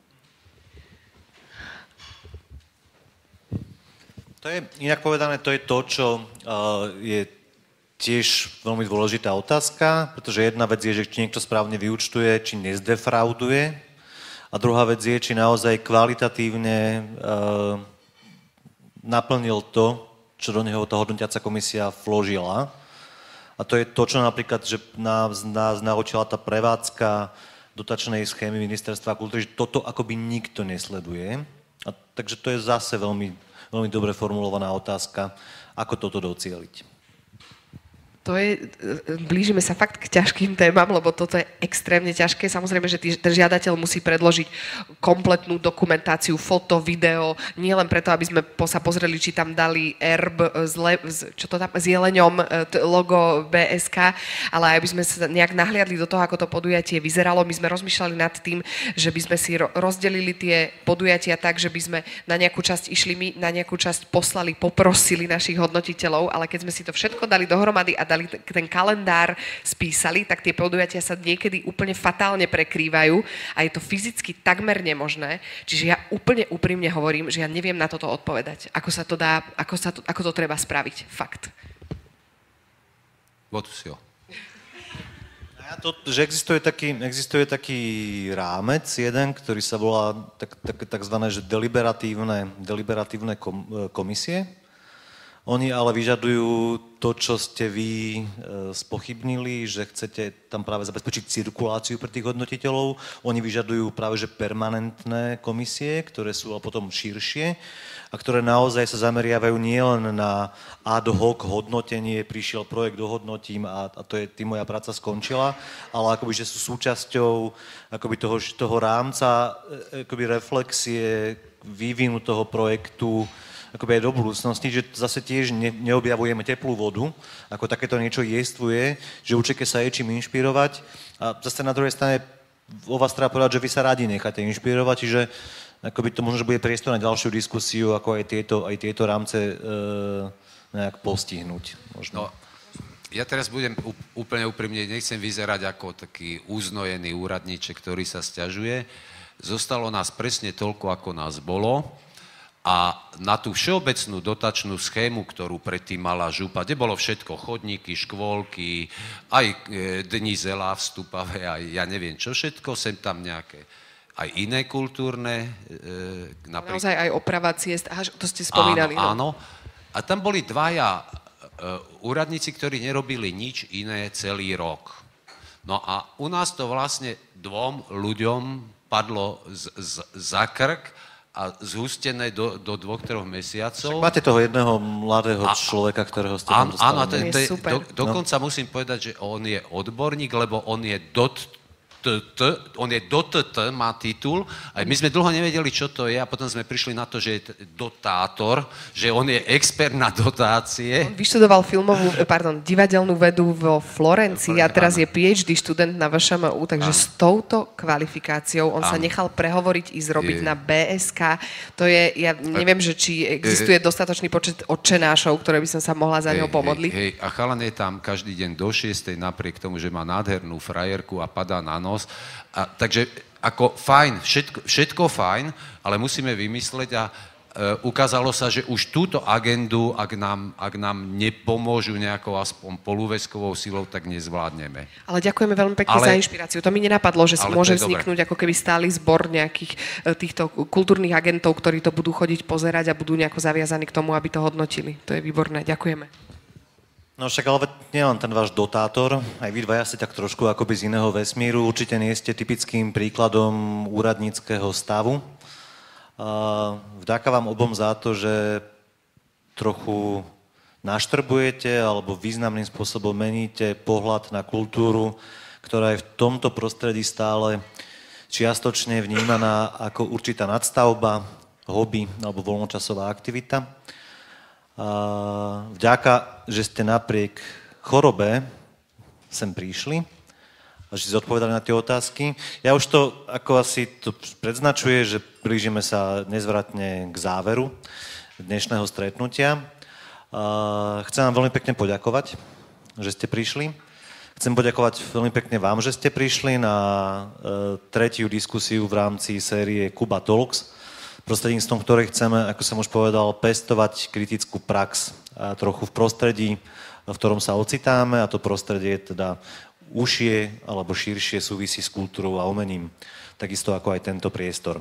To je, inak povedané, to je to, čo uh, je tiež veľmi dôležitá otázka, pretože jedna vec je, že či niekto správne vyúčtuje, či nezdefrauduje, a druhá vec je, či naozaj kvalitatívne uh, naplnil to, čo do neho tá hodnotiaca komisia vložila. A to je to, čo napríklad, že nás, nás naučila tá prevádzka dotačnej schémy Ministerstva kultúry, že toto akoby nikto nesleduje. A takže to je zase veľmi, veľmi dobre formulovaná otázka, ako toto docieliť. To je, blížime sa fakt k ťažkým témam, lebo toto je extrémne ťažké. Samozrejme, že tý, ten žiadateľ musí predložiť kompletnú dokumentáciu, foto, video, nie len preto, aby sme po, sa pozreli, či tam dali erb s, le, s, čo to tam, s jeleňom, logo bé es ká, ale aby sme sa nejak nahliadli do toho, ako to podujatie vyzeralo. My sme rozmýšľali nad tým, že by sme si ro, rozdelili tie podujatia tak, že by sme na nejakú časť išli my, na nejakú časť poslali, poprosili našich hodnotiteľov, ale keď sme si to všetko dali dohromady a dali ten kalendár spísali, tak tie podujatia sa niekedy úplne fatálne prekrývajú a je to fyzicky takmer nemožné. Čiže ja úplne úprimne hovorím, že ja neviem na toto odpovedať. Ako sa to dá, ako, sa to, ako to treba spraviť. Fakt. Botusio. To, že existuje taký, existuje taký rámec jeden, ktorý sa volá tak, tak, takzvané že deliberatívne, deliberatívne kom, komisie. Oni ale vyžadujú to, čo ste vy e, spochybnili, že chcete tam práve zabezpečiť cirkuláciu pre tých hodnotiteľov. Oni vyžadujú práve že permanentné komisie, ktoré sú potom širšie a ktoré naozaj sa zameriavajú nielen na ad hoc hodnotenie, prišiel projekt, dohodnotím a, a to je, tým moja práca skončila, ale akoby, že sú súčasťou akoby toho, toho rámca akoby reflexie vývinu toho projektu akoby aj do budúcnosti, že zase tiež ne, neobjavujeme teplú vodu, ako takéto niečo jestvuje, že určite sa je čím inšpirovať a zase na druhej strane o vás treba povedať, že vy sa radi necháte inšpirovať, čiže akoby to možno, že bude priestor na ďalšiu diskusiu, ako aj tieto, aj tieto rámce e, nejak postihnúť. Možno. No, ja teraz budem úplne úprimne, nechcem vyzerať ako taký uznojený úradníček, ktorý sa sťažuje. Zostalo nás presne toľko, ako nás bolo. A na tú všeobecnú dotačnú schému, ktorú predtým mala župa, kde bolo všetko, chodníky, škôlky, aj e, dni zela vstupavé, aj ja neviem čo všetko, sem tam nejaké aj iné kultúrne. E, napríklad... Naozaj aj oprava ciest, aha, to ste spomínali. Áno, áno. A tam boli dvaja e, úradníci, ktorí nerobili nič iné celý rok. No a u nás to vlastne dvom ľuďom padlo z, z, za krk, a zhustené do, do dvoch, troch mesiacov. Však máte toho jedného mladého a, človeka, ktorého ste tam dostali. Áno, to je super. Do, dokonca no. musím povedať, že on je odborník, lebo on je dot, t, t, on je dot, t, má titul. A my sme dlho nevedeli, čo to je a potom sme prišli na to, že je dotátor, že on je expert na dotácie. On vyštudoval filmovú, pardon, divadelnú vedu vo Florencii a teraz je pé há dé študent na vé š em ú, takže ano. S touto kvalifikáciou on ano. sa nechal prehovoriť ísť robiť je. na bé es ká. To je, ja neviem, že či existuje dostatočný počet otčenášov, ktoré by som sa mohla za neho pomodliť. Hej, hej, a chalan je tam každý deň do šiestej, napriek tomu, že má nádhernú frajerku a padá na nos. A, takže ako fajn, všetko, všetko fajn, ale musíme vymysleť a e, ukázalo sa, že už túto agendu, ak nám, ak nám nepomôžu nejakou aspoň polúveskovou silou, tak nezvládneme. Ale ďakujeme veľmi pekne ale, za inšpiráciu. To mi nenapadlo, že môže vzniknúť ako keby stály zbor nejakých e, týchto kultúrnych agentov, ktorí to budú chodiť pozerať a budú nejako zaviazaní k tomu, aby to hodnotili. To je výborné. Ďakujeme. No však ale nielen ten váš dotátor, aj vy dvaja ste tak trošku akoby z iného vesmíru, určite nie ste typickým príkladom úradníckeho stavu. Vďaka vám obom za to, že trochu naštrbujete alebo významným spôsobom meníte pohľad na kultúru, ktorá je v tomto prostredí stále čiastočne vnímaná ako určitá nadstavba, hobby alebo voľnočasová aktivita. A vďaka, že ste napriek chorobe sem prišli a že si zodpovedali na tie otázky. Ja už to, ako asi to predznačuje, že blížime sa nezvratne k záveru dnešného stretnutia. Chcem vám veľmi pekne poďakovať, že ste prišli. Chcem poďakovať veľmi pekne vám, že ste prišli na tretiu diskusiu v rámci série Kuba Talks, prostredníctvom ktorej chceme, ako som už povedal, pestovať kritickú prax trochu v prostredí, v ktorom sa ocitáme, a to prostredie je teda užšie alebo širšie súvisí s kultúrou a umením, takisto ako aj tento priestor.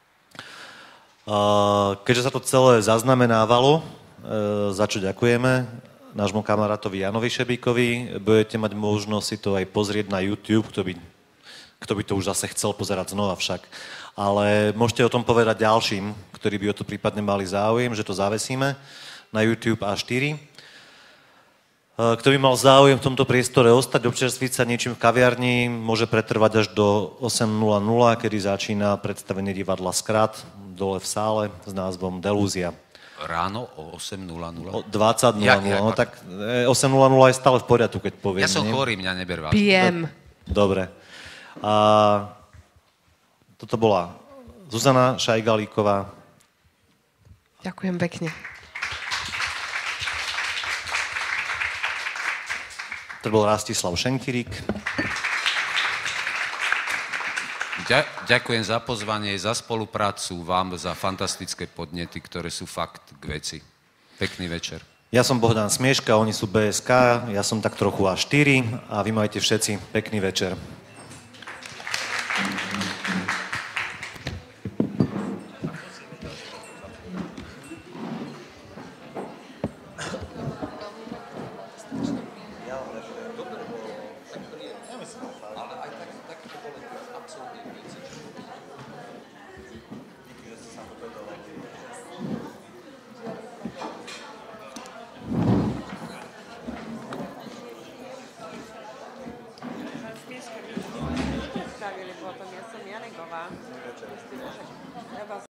Keďže sa to celé zaznamenávalo, za čo ďakujeme nášmu kamarátovi Janovi Šebíkovi, budete mať možnosť si to aj pozrieť na YouTube, kto by, kto by to už zase chcel pozerať znova však. Ale môžete o tom povedať ďalším, ktorí by o to prípadne mali záujem, že to zavesíme na YouTube á štyri. Kto by mal záujem v tomto priestore ostať, občerstviť sa niečím v kaviarni, môže pretrvať až do osem nula nula, kedy začína predstavenie divadla Skrat dole v sále s názvom Delúzia. Ráno o osem nula nula? O dvadsať nula nula, ja, ja, no tak osem nula nula je stále v poriadku, keď poviem. Ja som nie? chorý, mňa neber vážne. Pijem. Dobre. A toto bola Zuzana Šajgalíková. Ďakujem pekne. To bol Rastislav Šenkirík. Ďa, ďakujem za pozvanie, za spoluprácu, vám za fantastické podnety, ktoré sú fakt k veci. Pekný večer. Ja som Bohdan Smieška, oni sú bé es ká, ja som tak trochu á štyri a vy majte všetci pekný večer.